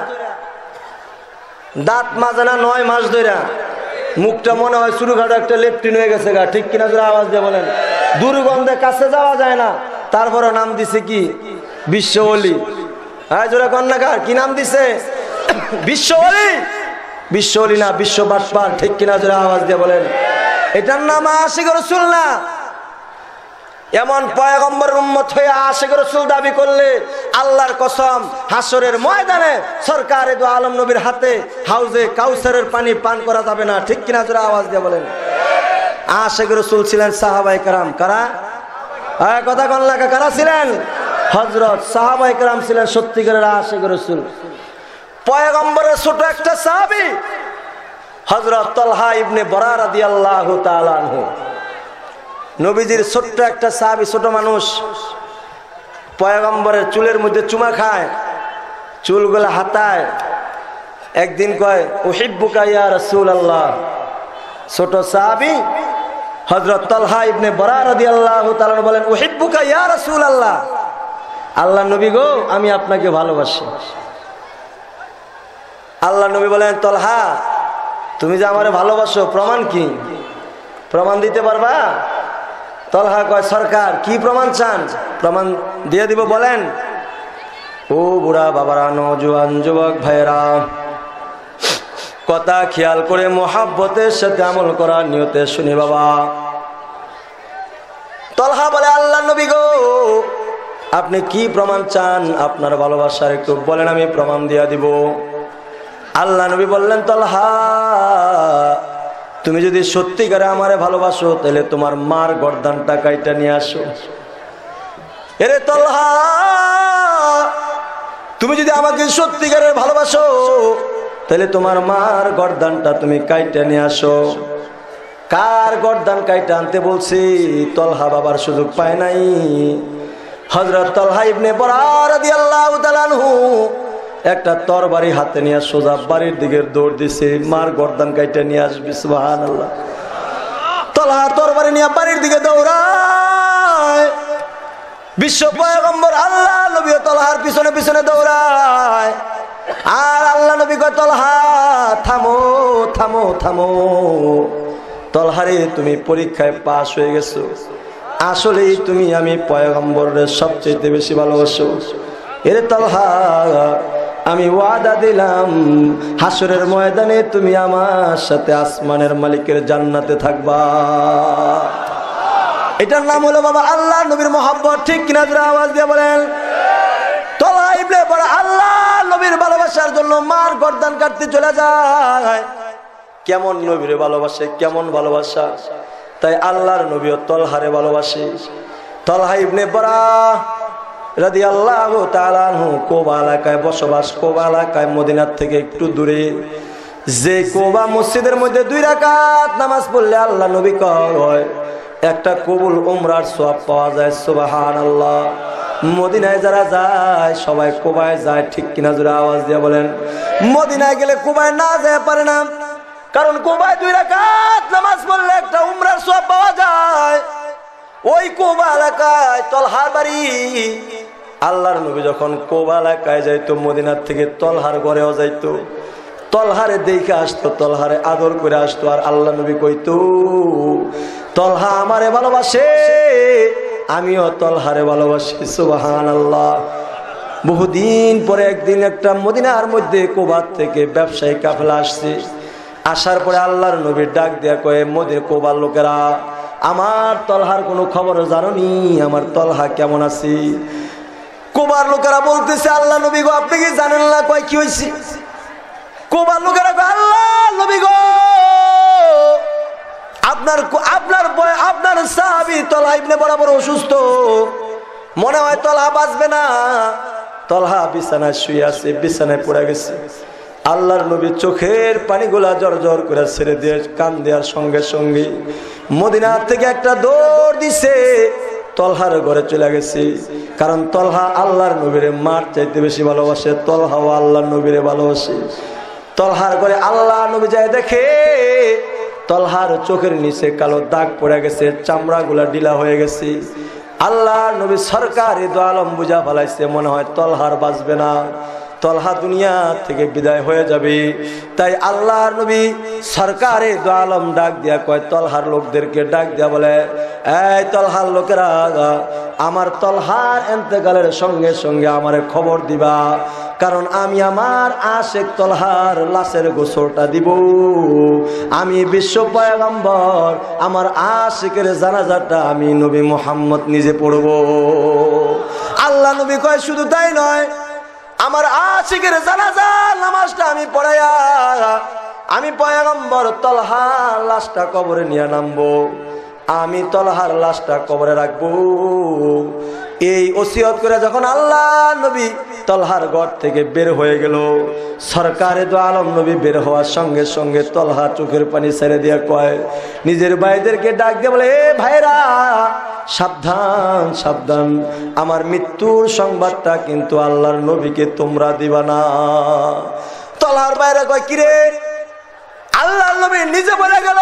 দাঁত মাজে না 9 মাস ধরে, মুখটা মনে হয় ছোটখাটো একটা লেপটিন হয়ে গেছে গা, ঠিক কিনা জোরে আওয়াজ দিয়ে বলেন। দুর্গন্ধে কাছে যাওয়া যায় না, তারপরে নাম দিছে কি বিশ্ব ওলি। হ্যাঁ জোরে কন্যাকার, কি নাম দিছে? বিশ্ব ওলি। বিশ্ব ওলি না, বিশ্ব বাটপার, ঠিক কিনা জোরে আওয়াজ দিয়ে বলেন। এটার নাম আশিক রাসূল না। এমন পয়গম্বরের উম্মত হয়ে আশিক রাসূল দাবি করলে আল্লাহর কসম হাসরের ময়দানে সরকারে দু আলম নবীর হাতে হাউজে কাউসারের পানি পান করা যাবে না, ঠিক কিনা জোরে আওয়াজ দিয়ে বলেন। আশিক রাসূল ছিলেন সাহাবায়ে কেরাম। কারা? কথা কোন লাগা? কারা ছিলেন? হযরত সাহাবায়ে কেরাম ছিলেন সত্যিকারের আশিক রাসূল। পয়গম্বরের ছোট একটা সাহাবী হযরত তালহা ইবনে বরা রাদিয়াল্লাহু তাআলা আনহু। নবীজির ছোট্ট একটা সাহাবী, ছোট মানুষ, পয়গম্বরের চুলের মধ্যে চুমা খায়, চুলগুলা হাতায়। একদিন কয় উহিব্বুকা ইয়া রাসূলুল্লাহ। ছোট সাহাবী হযরত তালহা ইবনে বরা রাদিয়াল্লাহু তাআলা বলেন উহিব্বুকা ইয়া রাসূলুল্লাহ, আল্লাহ নবী গো আমি আপনাকে ভালোবাসি। আল্লাহ নবী বলেন তালহা তুমি যে আমারে ভালোবাসো প্রমাণ কি? প্রমাণ দিতে পারবা? তালহা কয় সরকার কি প্রমাণ চান? প্রমাণ দিয়ে দিব, বলেন। ও বুড়া বাবারা, নওজোয়ান যুবক ভাইরা, কথা খেয়াল করে মোহাব্বতের সাথে আমল করার নিয়তে শুনি বাবা। তালহা বলে আল্লাহ নবী গো আপনি কি প্রমাণ চান? আপনার ভালোবাসার একটু বলেন, আমি প্রমাণ দিয়ে দিব। আল্লাহ নবী বললেন তালহা তুমি যদি সত্যিকারে আমারে ভালোবাসো তাহলে তোমার মার গর্দানটা কাইটা নিয়ে আসো। এরে তালহা তুমি যদি আমাকে সত্যিকারে ভালোবাসো তাহলে তোমার মার গর্দানটা তুমি কাইটা নিয়ে আসো। কার গর্দান কাইটা আনতে বলছি? তালহা বাবার সুযোগ পায় নাই। হযরত তালহা ইবনে বরা রাদিয়াল্লাহু তাআলা আনহু একটা তরবারি হাতে নিয়ে সোজা বাড়ির দিকে দৌড় দিছে, মার গর্দান কাইটা নিয়ে আসবি। সুবহানাল্লাহ। তালহা তরবারি নিয়ে বাড়ির দিকে দৌড়ায়। বিশ্ব পয়গম্বর আল্লাহ নবী তালহার পিছনে পিছনে দৌড়ায়। আর আল্লাহ নবী কয় তালহা থামো থামো থামো, তালহারে তুমি পরীক্ষায় পাশ হয়ে গেছো, আসলেই তুমি আমি পয়গম্বরের সবচেয়ে বেশি ভালোবাসো। এরে তালহা আমি ওয়াদা দিলাম হাসরের ময়দানে তুমি আমার সাথে আসমানের মালিকের জান্নাতে থাকবা। এটার নাম হলো বাবা আল্লাহ নবীর মহব্বত, ঠিক কিনা জোরে আওয়াজ দিয়ে বলেন। তালহা ইবনে বরা আল্লাহ নবীর ভালোবাসার জন্য মার গর্দান কাটতে চলে যায়। কেমন নবীর ভালোবাসে, কেমন ভালোবাসা! তাই আল্লাহর নবীও তালহারে ভালোবাসে। তালহা ইবনে বরা রাদিয়াল্লাহু তাআলা আনহু কুবা এলাকায় বসবাস। কুবা এলাকায় মদিনার থেকে একটু দূরে। যে কুবা মসজিদের মধ্যে 2 রাকাত নামাজ পড়লে আল্লাহ নবী কয় একটা কবুল উমরার সওয়াব পাওয়া যায়। সুবহানাল্লাহ। মদিনায় যারা যায় সবাই কুবায় যায়, ঠিক কিনা জোরে আওয়াজ দিয়ে বলেন। মদিনায় গেলে কুবায় না যায় পারে না, কারণ কুবায় 2 রাকাত নামাজ পড়লে একটা উমরার সওয়াব পাওয়া যায়। ওই কুবা এলাকায় তালহার বাড়ি। আল্লাহর নবী যখন কুবা এলাকায় যাইতো মদিনার থেকে তালহার ঘরেও যাইতো, তালহারে দেখে আসতো, তালহারে আদর করে আসতো। আর আল্লাহ নবী কইতো তালহা আমারে ভালোবাসে, আমিও তালহারে ভালোবাসি। সুবহানাল্লাহ। বহুদিন পরে একদিন একটা মদিনার মধ্যে কুবা থেকে ব্যবসায়ী কাফেলা আসছে। আসার পরে আল্লাহর নবী ডাক দেয়া কয়ে মদিনা কুবার লোকেরা আমার তালহার কোনো খবর জানোনি? আমার তালহা কেমন আছে? কুবার লোকেরা বলতেছে আল্লাহ নবী গো আপনি কি জানেন না? কয় কি হয়েছে? কুবার লোকেরা কয় আল্লাহ নবী গো আপনার সাহাবী তালহা ইবনে বরা বড় অসুস্থ, মনে হয় তালহা বাঁচবে না। তালহা বিছানায় শুয়ে আছে, বিছানায় পড়ে গেছে। আল্লাহর নবী চোখের পানিগুলা জর জর করে ছেড়ে দিয়ে কান দেওয়ার সঙ্গে সঙ্গে মদিনা থেকে একটা দৌড় দিছে, তালহার ঘরে চলে গেছে। কারণ তালহা আল্লাহর নবীরে মার চাইতে বেশি ভালোবাসে, তালহাও আল্লাহর নবীরে ভালোবাসে। তালহার ঘরে আল্লাহ নবী যায় দেখে তালহার চোখের নিচে কালো দাগ পড়ে গেছে, চামড়াগুলা ঢিলা হয়ে গেছে। আল্লাহর নবী সরকারি দো আলম বুঝা ফেলাইছে মনে হয় তালহার বাঁচবে না। তলহা দুনিয়া থেকে বিদায় হয়ে যাবে। তাই আল্লাহর নবী সরকারে দু আলম ডাক দিয়া কয়, তলহার লোকদেরকে ডাক দিয়া বলে, এই তলহার লোকেরা, আমার তলহার ইন্তেকালের সঙ্গে সঙ্গে আমারে খবর দিবা, কারণ আমি আমার আশেক তলহার লাশের গোসলটা দিব। আমি বিশ্ব পয়গম্বর, আমার আশেকের জানাজাটা আমি নবী মুহাম্মদ নিজে পড়ব। আল্লাহ নবী কয়, শুধু তাই নয়, আমার আশিকের জানাজার নামাজটা আমি পড়াইয়া আমি পয়গম্বর তলহার লাশটা কবরে নিয়ে নামবো, আমি তলহার লাশটা কবরে রাখবো। এই ওসিয়ত করে যখন আল্লাহ নবী তলহার ঘর থেকে বের হয়ে গেল, সরকারে দু আলম নবী বের হওয়ার সঙ্গে সঙ্গে তলহা চোখের পানি ছেড়ে দিয়া কয়, নিজের ভাইদেরকে ডাক দিয়ে বলে, এ ভাইরা, সাবধান সাবধান, আমার মৃত্যুর সংবাদটা কিন্তু আল্লাহর নবীকে তোমরা দিবা না। তলহার বাইরে কয়, কিরে, আল্লাহর নবী নিজে বলে গেল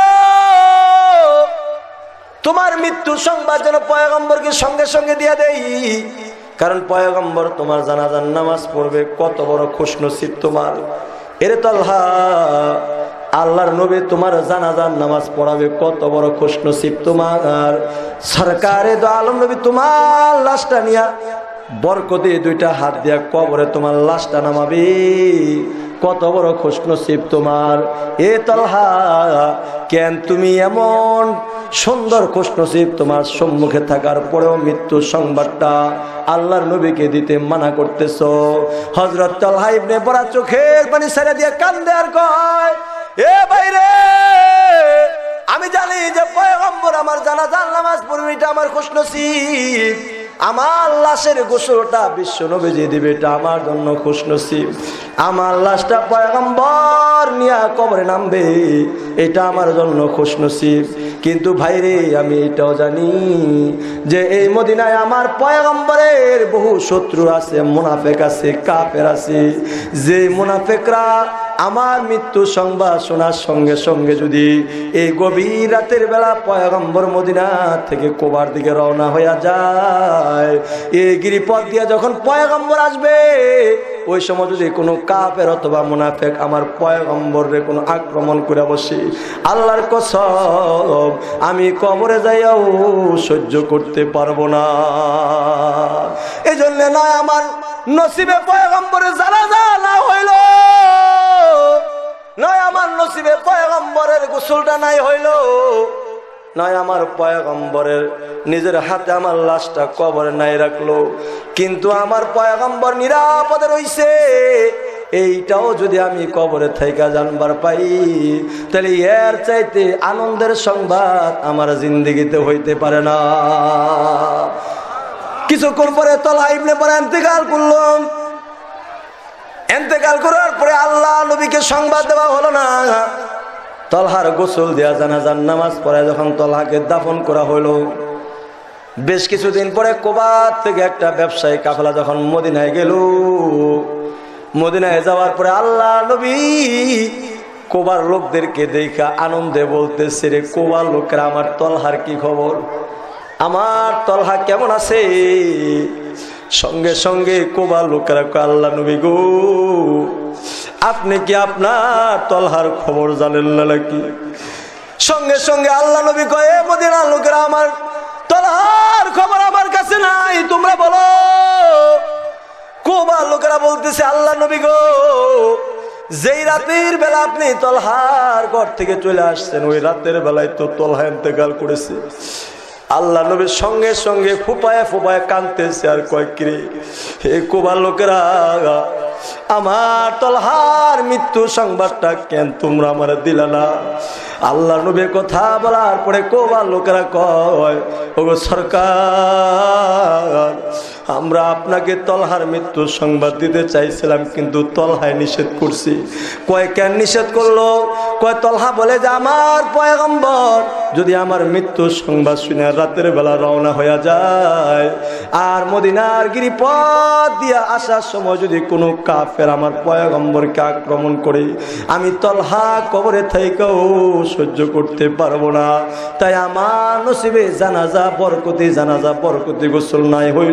তোমার মৃত্যুর সংবাদ যেন পয়গম্বরকে সঙ্গে সঙ্গে দিয়া দেই, কারণ পয়গম্বর তোমার জানাজার নামাজ পড়বে, কত বড় খুশনসিব তোমার। এরে তলহা, আল্লাহর নবী তোমার জানাজার নামাজ পড়াবে, কত বড় খুশনসিব তোমার। সরকারে দু আলম নবী তোমার লাশটা নিয়া বরকতে দুইটা হাত দিয়া কবরে তোমার লাশটা নামাবে, কত বড় খুশনসিব তোমার। এ তলহা, কেন তুমি এমন সুন্দর খুশনসিব তোমার সম্মুখে থাকার পরেও মৃত্যুর সংবাদটা আল্লাহর নবীকে দিতে মানা করতেছ? হযরত তলহা ইবনে বরা চোখের পানি ছেড়ে দিয়ে কান্দে আর কয়, এ ভাইরে, আমি জানি যে পয়গম্বর আমার জানাজার নামাজ পড়বে, এটা আমার খুশনসিব। আমার লাশের গোসলটা বিশ্ব নবীজি দিবে, এটা আমার জন্য খুশনসিব। আমার লাশটা পয়গম্বর নিয়া কবরে নামবে, এটা আমার জন্য খুশনসিব। কিন্তু ভাইরে, আমি এটাও জানি যে এই মদিনায় আমার পয়গম্বরের বহু শত্রু আছে, মুনাফিক আছে, কাফের আছে। যে মুনাফিকরা আমার মৃত্যু সংবাদ শোনার সঙ্গে সঙ্গে যদি এই গভীর রাতের বেলা পয়গম্বর মদিনা থেকে কোবার দিকে রওনা হইয়া যায়, এই গিরিপথ দিয়ে যখন পয়গম্বর আসবে, ওই সময় যদি কোনো কাফের অথবা মুনাফিক আমার পয়গম্বরে কোনো আক্রমণ করে বসে, আল্লাহর কসম আমি কবরে যাইয়াও সহ্য করতে পারবো না। এই জন্য নয় আমার নসিবে পয়গম্বরের জানাজা না হইল, নয় আমার নসিবে পয়গম্বরের গোসলটা নাই হইল, নয় আমার পয়গম্বরের নিজের হাতে আমার লাশটা কবরে নাই রাখলো, কিন্তু আমার পয়গম্বর নিরাপদে রইছে, এইটাও যদি আমি কবরে থেকে জানবার পাই, তাহলে এর চাইতে আনন্দের সংবাদ আমার জিন্দেগিতে হইতে পারে না। কিছুক্ষণ পরে তলহা ইবনে বরা ইন্তেকাল করলো। ইন্তেকাল করার পরে আল্লাহ নবীকে সংবাদ দেওয়া হলো না। তলহার গোসল দেয়া জানাজার নামাজ পড়ে যখন তলহাকে দাফন করা হলো, বেশ কিছুদিন পরে কুবা থেকে একটা ব্যবসায়ী কাফেলা যখন মদিনায় গেল, মদিনায় যাওয়ার পরে আল্লাহ নবী কুবার লোকদেরকে দেখা আনন্দে বলতেছে, রে কুবার লোকেরা, আমার তলহার কি খবর, আমার তলহা কেমন আছে? সঙ্গে সঙ্গে কুবার লোকেরা কয়, আল্লাহ নবী গো, আপনি কি আপনার তলহার খবর জানেন না নাকি? সঙ্গে সঙ্গে আল্লাহ নবী কয়, মদিনার লোকেরা, আমার তলহার খবর আমার কাছে নাই, তোমরা বলো। কুবার লোকেরা বলতেছে, আল্লাহ নবী গো, যেই রাতের বেলা আপনি তলহার ঘর থেকে চলে আসছেন, ওই রাতের বেলায় তো তলহা ইন্তেকাল করেছে। আল্লাহ নবীর সঙ্গে সঙ্গে ফুপায় ফুপায় কাঁদতেছে আর কয়, কি রে, হে কুবার লোকেরা, আমার তলহার মৃত্যু সংবাদটা কেন তোমরা আমার দিলা না? আল্লাহ নবীর কথা বলার পরে কুবার লোকেরা কয়, ওগো সরকার, আমরা আপনাকে তলহার মৃত্যু সংবাদ দিতে চাইছিলাম, কিন্তু তলহায় নিষেধ করছি। কয়, কেন নিষেধ করলো? কয়, তলহা বলে যে আমার পয়গম্বর যদি আমার মৃত্যু সংবাদ শুনে রাতের বেলা রওনা হয়ে যায়, আর মদিনার গিরিপথ দিয়া আসার সময় যদি কোনো কাফের আমার পয়গম্বরকে আক্রমণ করে, আমি তলহা কবরে থেকেও সহ্য করতে পারবো না। তাই আমার নসিবে জানাজা বরকতি গোসল নাই হইল,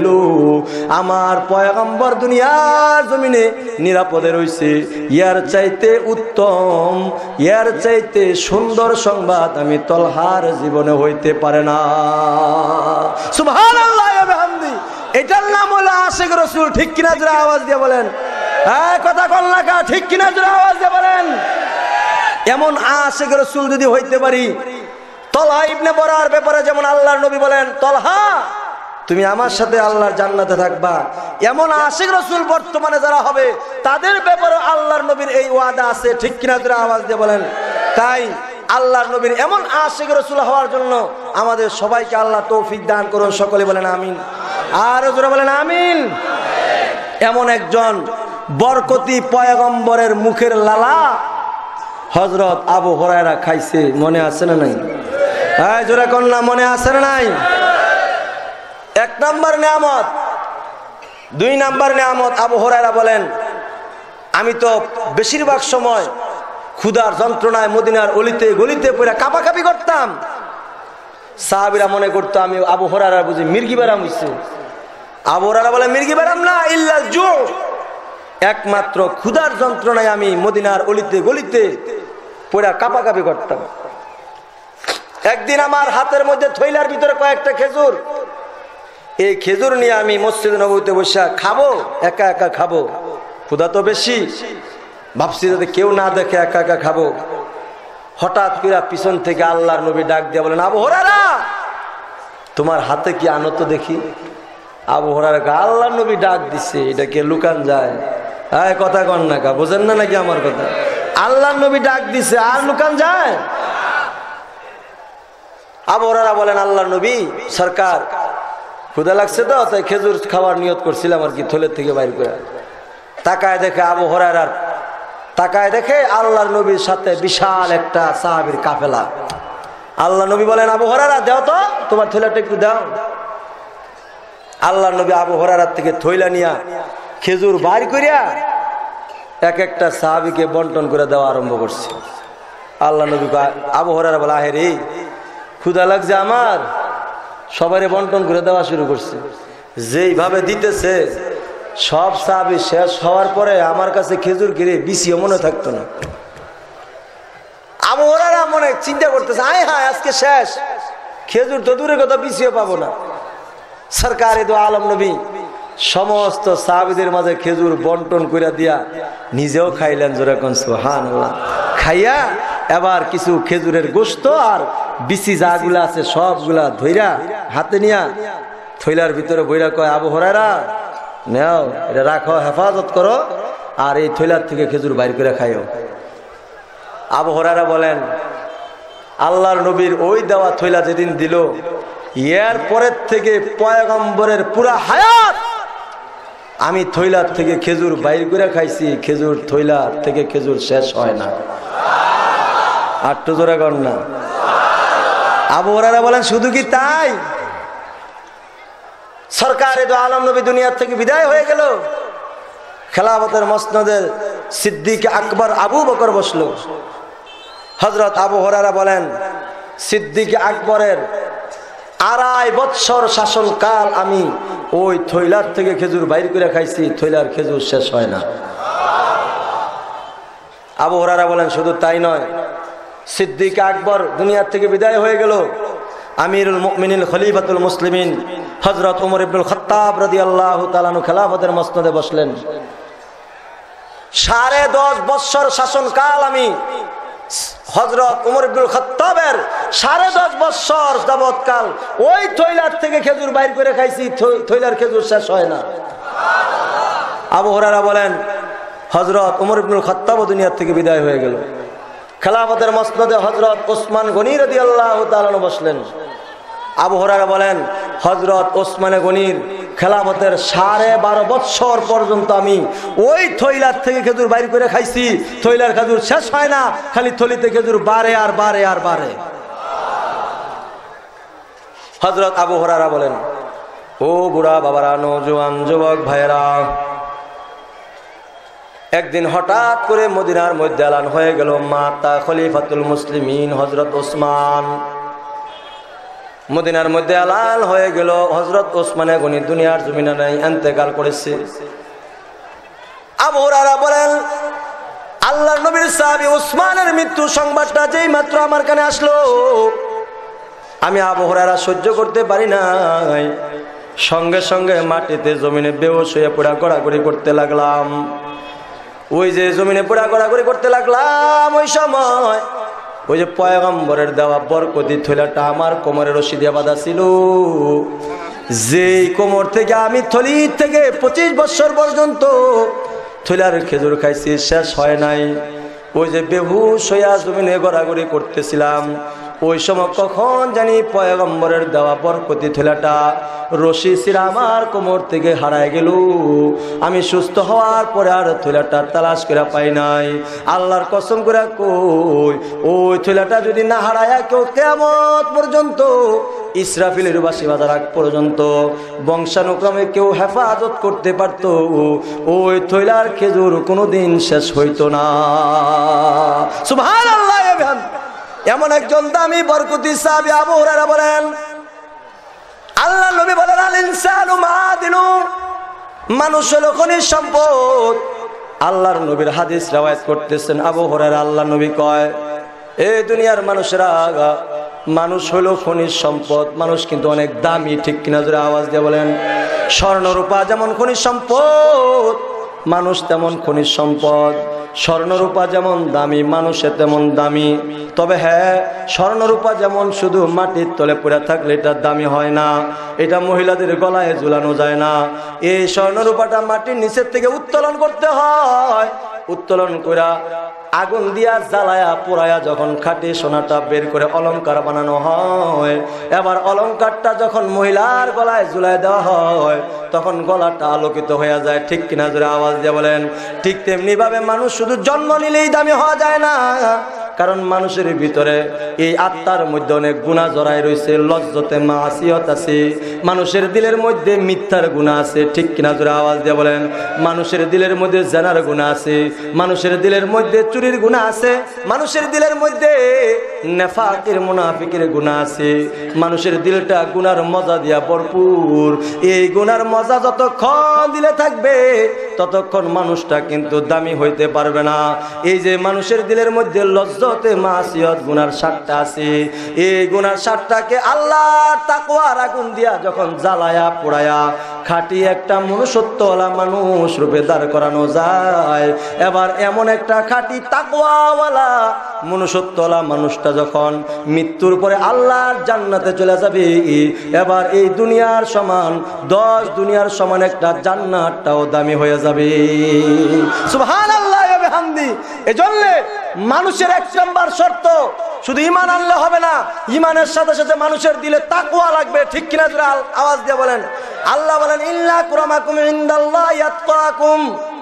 আমার পয়গম্বর দুনিয়ার জমিনে নিরাপদে রইছে, ইয়ার চাইতে উত্তম, ইয়ার চাইতে সুন্দর সংবাদ আমি তলহার জীবনে হইতে পারে না। সুবহানাল্লাহ ওয়া বিহামদি। এটার নাম হলো আশিক রাসূল। ঠিক কিনা জোরে আওয়াজ দিয়ে বলেন। হ্যাঁ, কথা কন না কা, ঠিক কিনা জোরে আওয়াজ দিয়ে বলেন। এমন আশিক রাসূল যদি হইতে পারি, তলহা ইবনে বরার ব্যাপারে যেমন আল্লাহর নবী বলেন, তলহা তুমি আমার সাথে আল্লাহর জান্নাতে থাকবা, এমন আশিক রাসূল বর্তমানে যারা হবে তাদের ব্যাপারে আল্লাহর নবীর এই ওয়াদা আছে। ঠিক কিনা জোরে আওয়াজ দিয়ে বলেন। তাই আল্লাহর নবীর এমন আশিক রাসূল হওয়ার জন্য আমাদের সবাইকে আল্লাহ তৌফিক দান করুন। সকলে বলেন আমিন। আর জোরে বলেন আমিন। এমন একজন বরকতি পয়গম্বরের মুখের লালা হযরত আবু হুরায়রা খাইছে, মনে আছে না নাই? হ্যাঁ, জোরে কোন না, মনে আছে না নাই? এক নাম্বার নিয়ামত। দুই নাম্বার নিয়ামত, আবু হুরায়রা বলেন, আমি তো বেশিরভাগ সময় ক্ষুধার যন্ত্রণায় মদিনার অলিতে গলিতে পড়ে কাঁপাকাঁপি করতাম। সাহাবীরা মনে করতো আমি আবু হুরায়রা বুঝি মির্গি বেরাম হইছে। আবু হুরায়রা বলে, মির্গি বেরাম না, ইল্লাল জু, একমাত্র ক্ষুধার যন্ত্রণায় আমি মদিনার অলিতে গলিতে পড়ে কাঁপাকাঁপি করতাম। একদিন আমার হাতের মধ্যে থৈলার ভিতরে কয়েকটা খেজুর, এই খেজুর নিয়ে আমি মসজিদ নববীতে বসে খাবো, একা একা খাবো, ক্ষুধা তো বেশি, ভাবছি যাতে কেউ না দেখে একা একা খাবো। হঠাৎ করে পিছন থেকে আল্লাহর নবী ডাক দিয়ে বলেন, আবু হুরায়রা তোমার হাতে কি আনো তো দেখি। আবু হুরায়রা আল্লাহর নবী ডাক দিছে, এটা কে লুকান যায়? হ্যাঁ, কথা কন না কা, বোঝেন না নাকি আমার কথা? আল্লাহর নবী ডাক দিছে, আর লুকান যায়? আবু হুরায়রা বলেন, আল্লাহর নবী সরকার ক্ষুধা লাগছে তো, তাই খেজুর খাওয়ার নিয়ত করছিলাম আর কি, থলের থেকে বাইর করে। তাকায় দেখে আবু হুরায়রার, তাকায় দেখে আল্লাহর নবীর সাথে বিশাল একটা সাহাবীর কাফেলা। আল্লাহ নবী বলেন, আবু হুরায়রা দাও তো তোমার থৈলাটা একটু দাও। আল্লাহর নবী আবু হুরায়রার থেকে থৈলা নিয়া খেজুর বাইর করিয়া এক একটা সাহাবীকে বন্টন করে দেওয়া আরম্ভ করছে। আল্লাহ নবী আবু হুরায়রা বলে, আহে রে ক্ষুধা লাগছে আমার, সবারে বন্টন করে দেওয়া শুরু করছে। যেইভাবে দিতেছে সব সাহাবী শেষ হওয়ার পরে আমার কাছে খেজুর কিনে বিছিও মনে থাকতো না। আবু হুরায়রা মনে চিন্তা করতেছে, আয় হায় আজকে শেষ, খেজুর তো দূরের কথা বিছিও পাবো না। সরকার দো আলম নবী সমস্ত সাহাবীদের মাঝে খেজুর বন্টন করে দিয়া নিজেও খাইলেন। জোরে কোন সুবহানাল্লাহ। খাইয়া এবার কিছু খেজুরের গোশত আর বিচি যাগুলা আছে সবগুলা ধইরা হাতে নিয়া থৈলার ভিতরে বইরা কয়, আবু হুরায়রা নাও, এটা রাখো, হেফাজত করো, আর এই থৈলার থেকে খেজুর বাইর করে খাইও। আবু হুরায়রা বলেন, আল্লাহর নবীর ওই দেওয়া থৈলা যেদিন দিল, এর পরের থেকে পয়গম্বরের পুরা হায়াত আমি থৈলার থেকে খেজুর বাইর করে খাইছি, খেজুর থৈলার থেকে খেজুর শেষ হয় না। আটটু জোরে কর না। আবু হুরায়রা বলেন, শুধু কি তাই, সরকার দো আলম নবী দুনিয়ার থেকে বিদায় হয়ে গেল, খেলাফতের মসনদে সিদ্দিক আকবর আবু বকর বসলো। হযরত আবু হুরায়রা বলেন, সিদ্দিক আকবরের 2.5 বৎসর শাসনকাল আমি ওই থৈলার থেকে খেজুর বাইর করে খাইছি, থৈলার খেজুর শেষ হয় না। আবু হুরায়রা বলেন, শুধু তাই নয়, সিদ্দিক আকবর দুনিয়ার থেকে বিদায় হয়ে গেল, আমিরুল মুমিনিন খলিফাতুল মুসলিমিন হযরত ওমর ইবনুল খাত্তাব রাদিয়াল্লাহু তাআলা আনহু খেলাফতের মসনদে বসলেন। 10.5 বৎসর শাসনকাল আমি হযরত ওমর ইবনুল খাত্তাবের 10.5 বৎসর যাবৎকাল ওই থৈলার থেকে খেজুর বাইর করে খাইছি, থৈলার খেজুর শেষ হয় না। আবু হুরায়রা বলেন, হযরত ওমর ইবনুল খাত্তাব দুনিয়ার থেকে বিদায় হয়ে গেল, খেলাফতের মসনদে হযরত ওসমান গনি রাদিয়াল্লাহু তাআলা আনহু বসলেন। আবু হুরায়রা বলেন, হযরত ওসমান গনির খেলাফতের 12.5 বৎসর পর্যন্ত আমি ওই থৈলার থেকে খেজুর বাইর করে খাইছি, থৈলার খেজুর শেষ হয় না, খালি থলিতে খেজুর বাড়ে আর বাড়ে আর বাড়ে। হযরত আবু হুরায়রা বলেন, ও বুড়া বাবারা, নওজোয়ান যুবক ভাইয়েরা, একদিন হঠাৎ করে মদিনার মধ্যে এলান হয়ে গেল, মাতা খলিফাতুল মুসলিমিন হযরত ওসমান মদিনার মধ্যে আলাল হয়ে গেল। হযরত ওসমানে গনি দুনিয়ার জমিনে নাই, ইন্তেকাল করেছে। আবু হুরায়রা বলেন, আল্লাহর নবীর সাহাবী ওসমানের মৃত্যু সংবাদটা যেই মাত্র আমার কানে আসলো, আমি আবু হুরায়রা সহ্য করতে পারি নাই। সঙ্গে সঙ্গে মাটিতে জমিনে বেহুশ হয়ে পড়া গড়াগড়ি করতে লাগলাম। ওই যে জমিনে পড়া গড়াগড়ি করতে লাগলাম, ওই সময় ওই যে পয়গম্বরের দেওয়া বরকতি থলেটা আমার কোমরের রশি দিয়ে বাঁধা ছিল। যেই কোমর থেকে আমি থলি থেকে 25 বছর পর্যন্ত থলার খেজুর খাইছি, শেষ হয় নাই। ওই যে বেহুশ হইয়া জমিনে গড়াগড়ি করতেছিলাম, ওই সময় কখন জানি পয়গম্বরের দেওয়া বরকতি থলেটা রশি ছিঁড়া আমার কোমর থেকে হারায় গেল। আমি সুস্থ হওয়ার পরে আর থলেটা তালাশ করে পাই নাই। আল্লাহর কসম করে কই, ওই থলেটা যদি না হারায় কেউ কিয়ামত পর্যন্ত ইসরাফিলের বাঁশি বাজার আগ পর্যন্ত বংশানুক্রমে কেউ হেফাজত করতে পারত, ওই থৈলার খেজুর কোনোদিন শেষ হইতো না। সুবহানাল্লাহ। এমন একজন দামি বরকতি সাহাবী আবু হুরায়রা বলেন, আল্লাহ নবী বলেন, আল ইনসানু মাআদিনু, মানুষ হলো খনিজ সম্পদ। আল্লাহর নবীর হাদিস রওয়ায়াত করতেছেন আবু হুরায়রা, আল্লাহ নবী কয়, এই দুনিয়ার মানুষেরা, মানুষ হলো খনিজ সম্পদ। মানুষ কিন্তু অনেক দামি, ঠিক কিনা জোরে আওয়াজ দিয়ে বলেন। স্বর্ণরূপা যেমন খনিজ সম্পদ, মানুষ তেমন খনিজ সম্পদ। স্বর্ণরূপা যেমন দামি, মানুষে তেমন দামি। তবে হ্যাঁ, স্বর্ণরূপা যেমন শুধু মাটির তলে পড়ে থাকলে এটা দামি হয় না, এটা মহিলাদের গলায় ঝুলানো যায় না। এই স্বর্ণরূপাটা মাটির নিচের থেকে উত্তোলন করতে হয়। উত্তোলন করা আগুন দিয়া জ্বালায়া পোড়ায়া যখন খাঁটি সোনাটা বের করে অলংকার বানানো হয়, এবার অলংকারটা যখন মহিলার গলায় ঝুলায় দেওয়া হয়, তখন গলাটা আলোকিত হয়ে যায়। ঠিক কিনা জোরে আওয়াজ দিয়ে বলেন। ঠিক তেমনি ভাবে মানুষ শুধু জন্ম নিলেই দামি হওয়া যায় না, কারণ মানুষের ভিতরে এই আত্মার মধ্যে অনেক গুনাহ জড়ায় রয়েছে। লজ্জতে মাসিয়ত আছে, মানুষের দিলের মধ্যে মিথ্যার গুনাহ আছে। ঠিক কিনা জোরে আওয়াজ দিয়ে বলেন। মানুষের দিলের মধ্যে জানার গুনাহ আছে, মানুষের দিলের মধ্যে চুরির গুনাহ আছে, মানুষের দিলের মধ্যে নেফাকের মুনাফিকের গুনাহ আছে। মানুষের দিলটা গুনার মজা দিয়া ভরপুর। এই গুনার মজা যতক্ষণ দিলে থাকবে, ততক্ষণ মানুষটা কিন্তু দামি হইতে পারবে না। এই যে মানুষের দিলের মধ্যে লজ্জতে মাসিয়ত গুনার স্বাদটা আছে, এই গুনার স্বাদটাকে আল্লাহর তাকওয়ার আগুন দিয়া যখন জ্বালায়া পোড়ায়া খাঁটি একটা মনুষ্যত্বওয়ালা মানুষ রূপে দাঁড় করানো যায়, এবার এমন একটা খাঁটি তাকওয়াওয়ালা মনুষ্যত্বওয়ালা মানুষটা যখন মৃত্যুর পরে আল্লাহর জান্নাতে চলে যাবে, এবার এই দুনিয়ার সমান 10 দুনিয়ার সমান একটা জান্নাতটাও দামি হয়ে যাবে। সুবহানাল্লাহ ওয়া বিহামদি। এজন্য মানুষের 1 নম্বর শর্ত, শুধু ঈমান আনলে হবে না, ঈমানের সাথে সাথে মানুষের দিলে তাকওয়া লাগবে। ঠিক কিনা জোরে আওয়াজ দিয়ে বলেন। আল্লাহ বলেন, ইন্না আক্রামাকুম ইনদাল্লাহি আতকাকুম,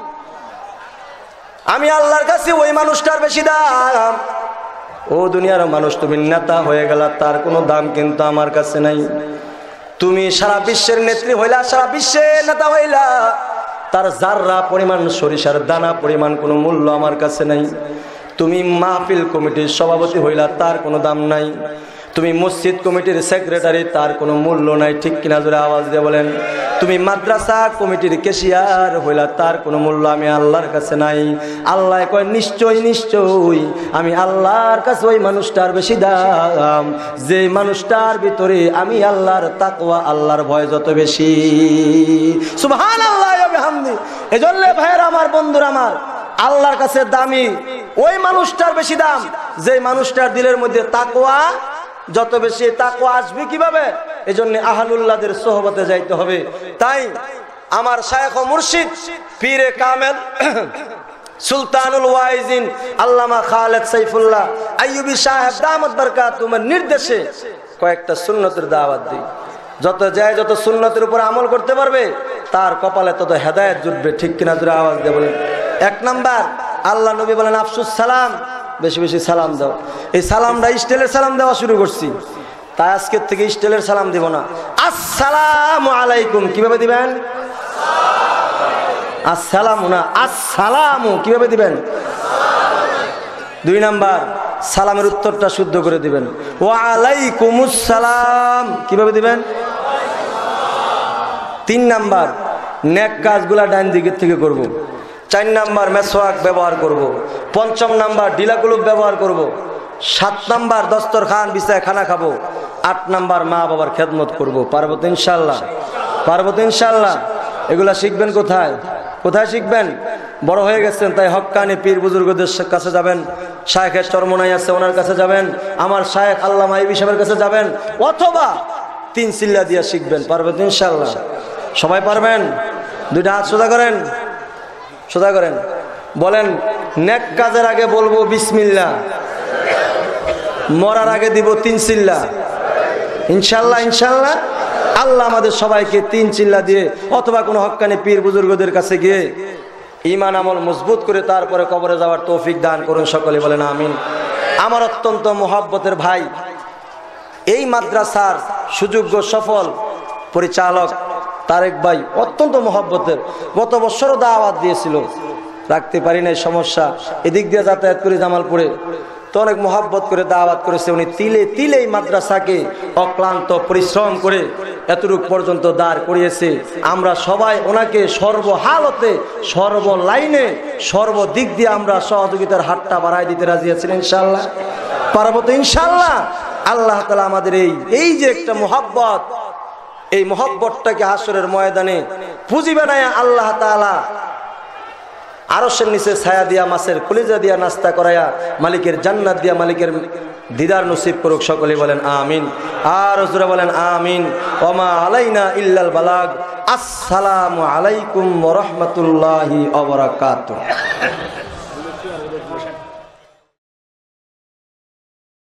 আমি আল্লাহর কাছে ওই মানুষটার বেশি দাম। ও দুনিয়ার মানুষ, তুমি নেতা হয়ে গেলা, তার কোনো দাম কিন্তু আমার কাছে নাই। তুমি সারা বিশ্বের নেত্রী হইলা, সারা বিশ্বের নেতা হইলা, তার জাররা পরিমাণ সরিষার দানা পরিমাণ কোনো মূল্য আমার কাছে নাই। তুমি মাহফিল কমিটির সভাপতি হইলা, তার কোনো দাম নাই। তুমি মসজিদ কমিটির সেক্রেটারি, তার কোনো মূল্য নাই। ঠিক কিনা জোরে আওয়াজ দিয়ে বলেন। তুমি মাদ্রাসা কমিটির ক্যাশিয়ার হইলা, তার কোনো মূল্য আমি আল্লাহর কাছে নাই। আল্লাহ কয়, নিশ্চয় নিশ্চয় আমি আল্লাহর কাছে ওই মানুষটার বেশি দাম, যে মানুষটার ভিতরে আমি আল্লাহর তাকওয়া, আল্লাহর ভয় যত বেশি। সুবহানাল্লাহ ওয়া বিহামদি। এজন্য ভাইয়েরা আমার, বন্ধুরা আমার, আল্লাহর কাছে দামি ওই মানুষটার বেশি দাম, যে মানুষটার দিলের মধ্যে তাকওয়া যত বেশি। তাকওয়া আসবে কিভাবে? এজন্য আহলুল্লাহদের সোহবতে যাইতে হবে। তাই আমার শায়খ ও মুর্শিদ পীরে কামেল সুলতানুল ওয়াইজিন আল্লামা খালেদ সাইফুল্লাহ আইয়ুবী সাহেব দামাত বারকাতুহুর নির্দেশে কয়েকটা সুন্নতের দাওয়াত দিই। যত যায় যত সুন্নতের উপর আমল করতে পারবে, তার কপালে তত হেদায়েত জুটবে। ঠিক কিনা জোরে আওয়াজ দিয়ে বলেন। 1 নাম্বার, আল্লাহ নবী বলেন, আফসুস সালাম, বেশি বেশি সালাম দাও। এই সালামটা স্টাইলের সালাম দেওয়া শুরু করছি, তাই আজকের থেকে স্টাইলের সালাম দিব না। আসসালামু আলাইকুম কিভাবে দিবেন? আসসালামু না, আসসালামু কিভাবে দিবেন? 2 নাম্বার, সালামের উত্তরটা শুদ্ধ করে দিবেন। ওয়া আলাইকুমুস সালাম কিভাবে দিবেন? 3 নাম্বার নেক কাজগুলা ডান দিকের থেকে করব। 4 নাম্বার মেসওয়াক ব্যবহার করব। 5 নাম্বার ডিলাকুলুপ ব্যবহার করব। 7 নাম্বার দস্তরখান বিছায় খানা খাবো। 8 নাম্বার মা বাবার খেদমত করব। পারবো তো ইনশাআল্লাহ? পারবো তো ইনশাআল্লাহ? এগুলা শিখবেন কোথায়? কোথায় শিখবেন? বড় হয়ে গেছেন তাই হক্কানি পীর বুজুর্গদের কাছে যাবেন, শায়েখের চরমনাই আছে ওনার কাছে যাবেন, আমার শায়েখ আল্লামা আইবি সাহেবের কাছে যাবেন, অথবা 3 চিল্লা দিয়া শিখবেন। পারবেন তো ইনশাআল্লাহ? সবাই পারবেন? 2টা হাত সোজা করেন, সোজা করেন, বলেন নেক কাজের আগে বলবো বিসমিল্লাহ, মরার আগে দিব 3 চিল্লা। ইনশাআল্লাহ? ইনশাআল্লাহ। আল্লাহ আমাদের সবাইকে 3 চিল্লা দিয়ে অথবা কোনো হক্কানি পীর বুজুর্গদের কাছে গিয়ে ঈমান আমল মজবুত করে তারপরে কবরে যাওয়ার তৌফিক দান করুন। সকলে বলেন আমিন। আমার অত্যন্ত মহব্বতের ভাই, এই মাদ্রাসার সুযোগ্য সফল পরিচালক তারেক ভাই অত্যন্ত মহব্বতের, গত বছরও দাওয়াত দিয়েছিল, রাখতে পারি নাই, সমস্যা, এদিক দিয়ে যাতায়াত করে জামালপুরে, তো অনেক মহব্বত করে দাওয়াত করেছে। উনি তিলে তিলেই মাদ্রাসাকে অক্লান্ত পরিশ্রম করে এতটুকু পর্যন্ত দাঁড় করিয়েছে। আমরা সবাই ওনাকে সর্বহালতে, সর্বলাইনে, সর্বদিক দিয়ে আমরা সহযোগিতার হাতটা বাড়াই দিতে রাজি আছেন ইনশাআল্লাহ? পারবো তো ইনশাআল্লাহ? আল্লাহ তাআলা আমাদের এই যে একটা মহব্বত, এই মহব্বতটাকে হাসরের ময়দানে পুঁজি বানায় আল্লাহ তাআলা আরশের নিচে ছায়া দিয়া, মাছের কলিজা দিয়া নাস্তা করায়া, মালিকের জান্নাত দিয়া মালিকের দিদার নসিব করুক। সকলে বলেন আমিন। আর হুজুরা বলেন আমিন। ওমা আলাইনা ইল্লাল বালাগ। আসসালামু আলাইকুম ওয়া রাহমাতুল্লাহি ওয়া বারাকাতুহু।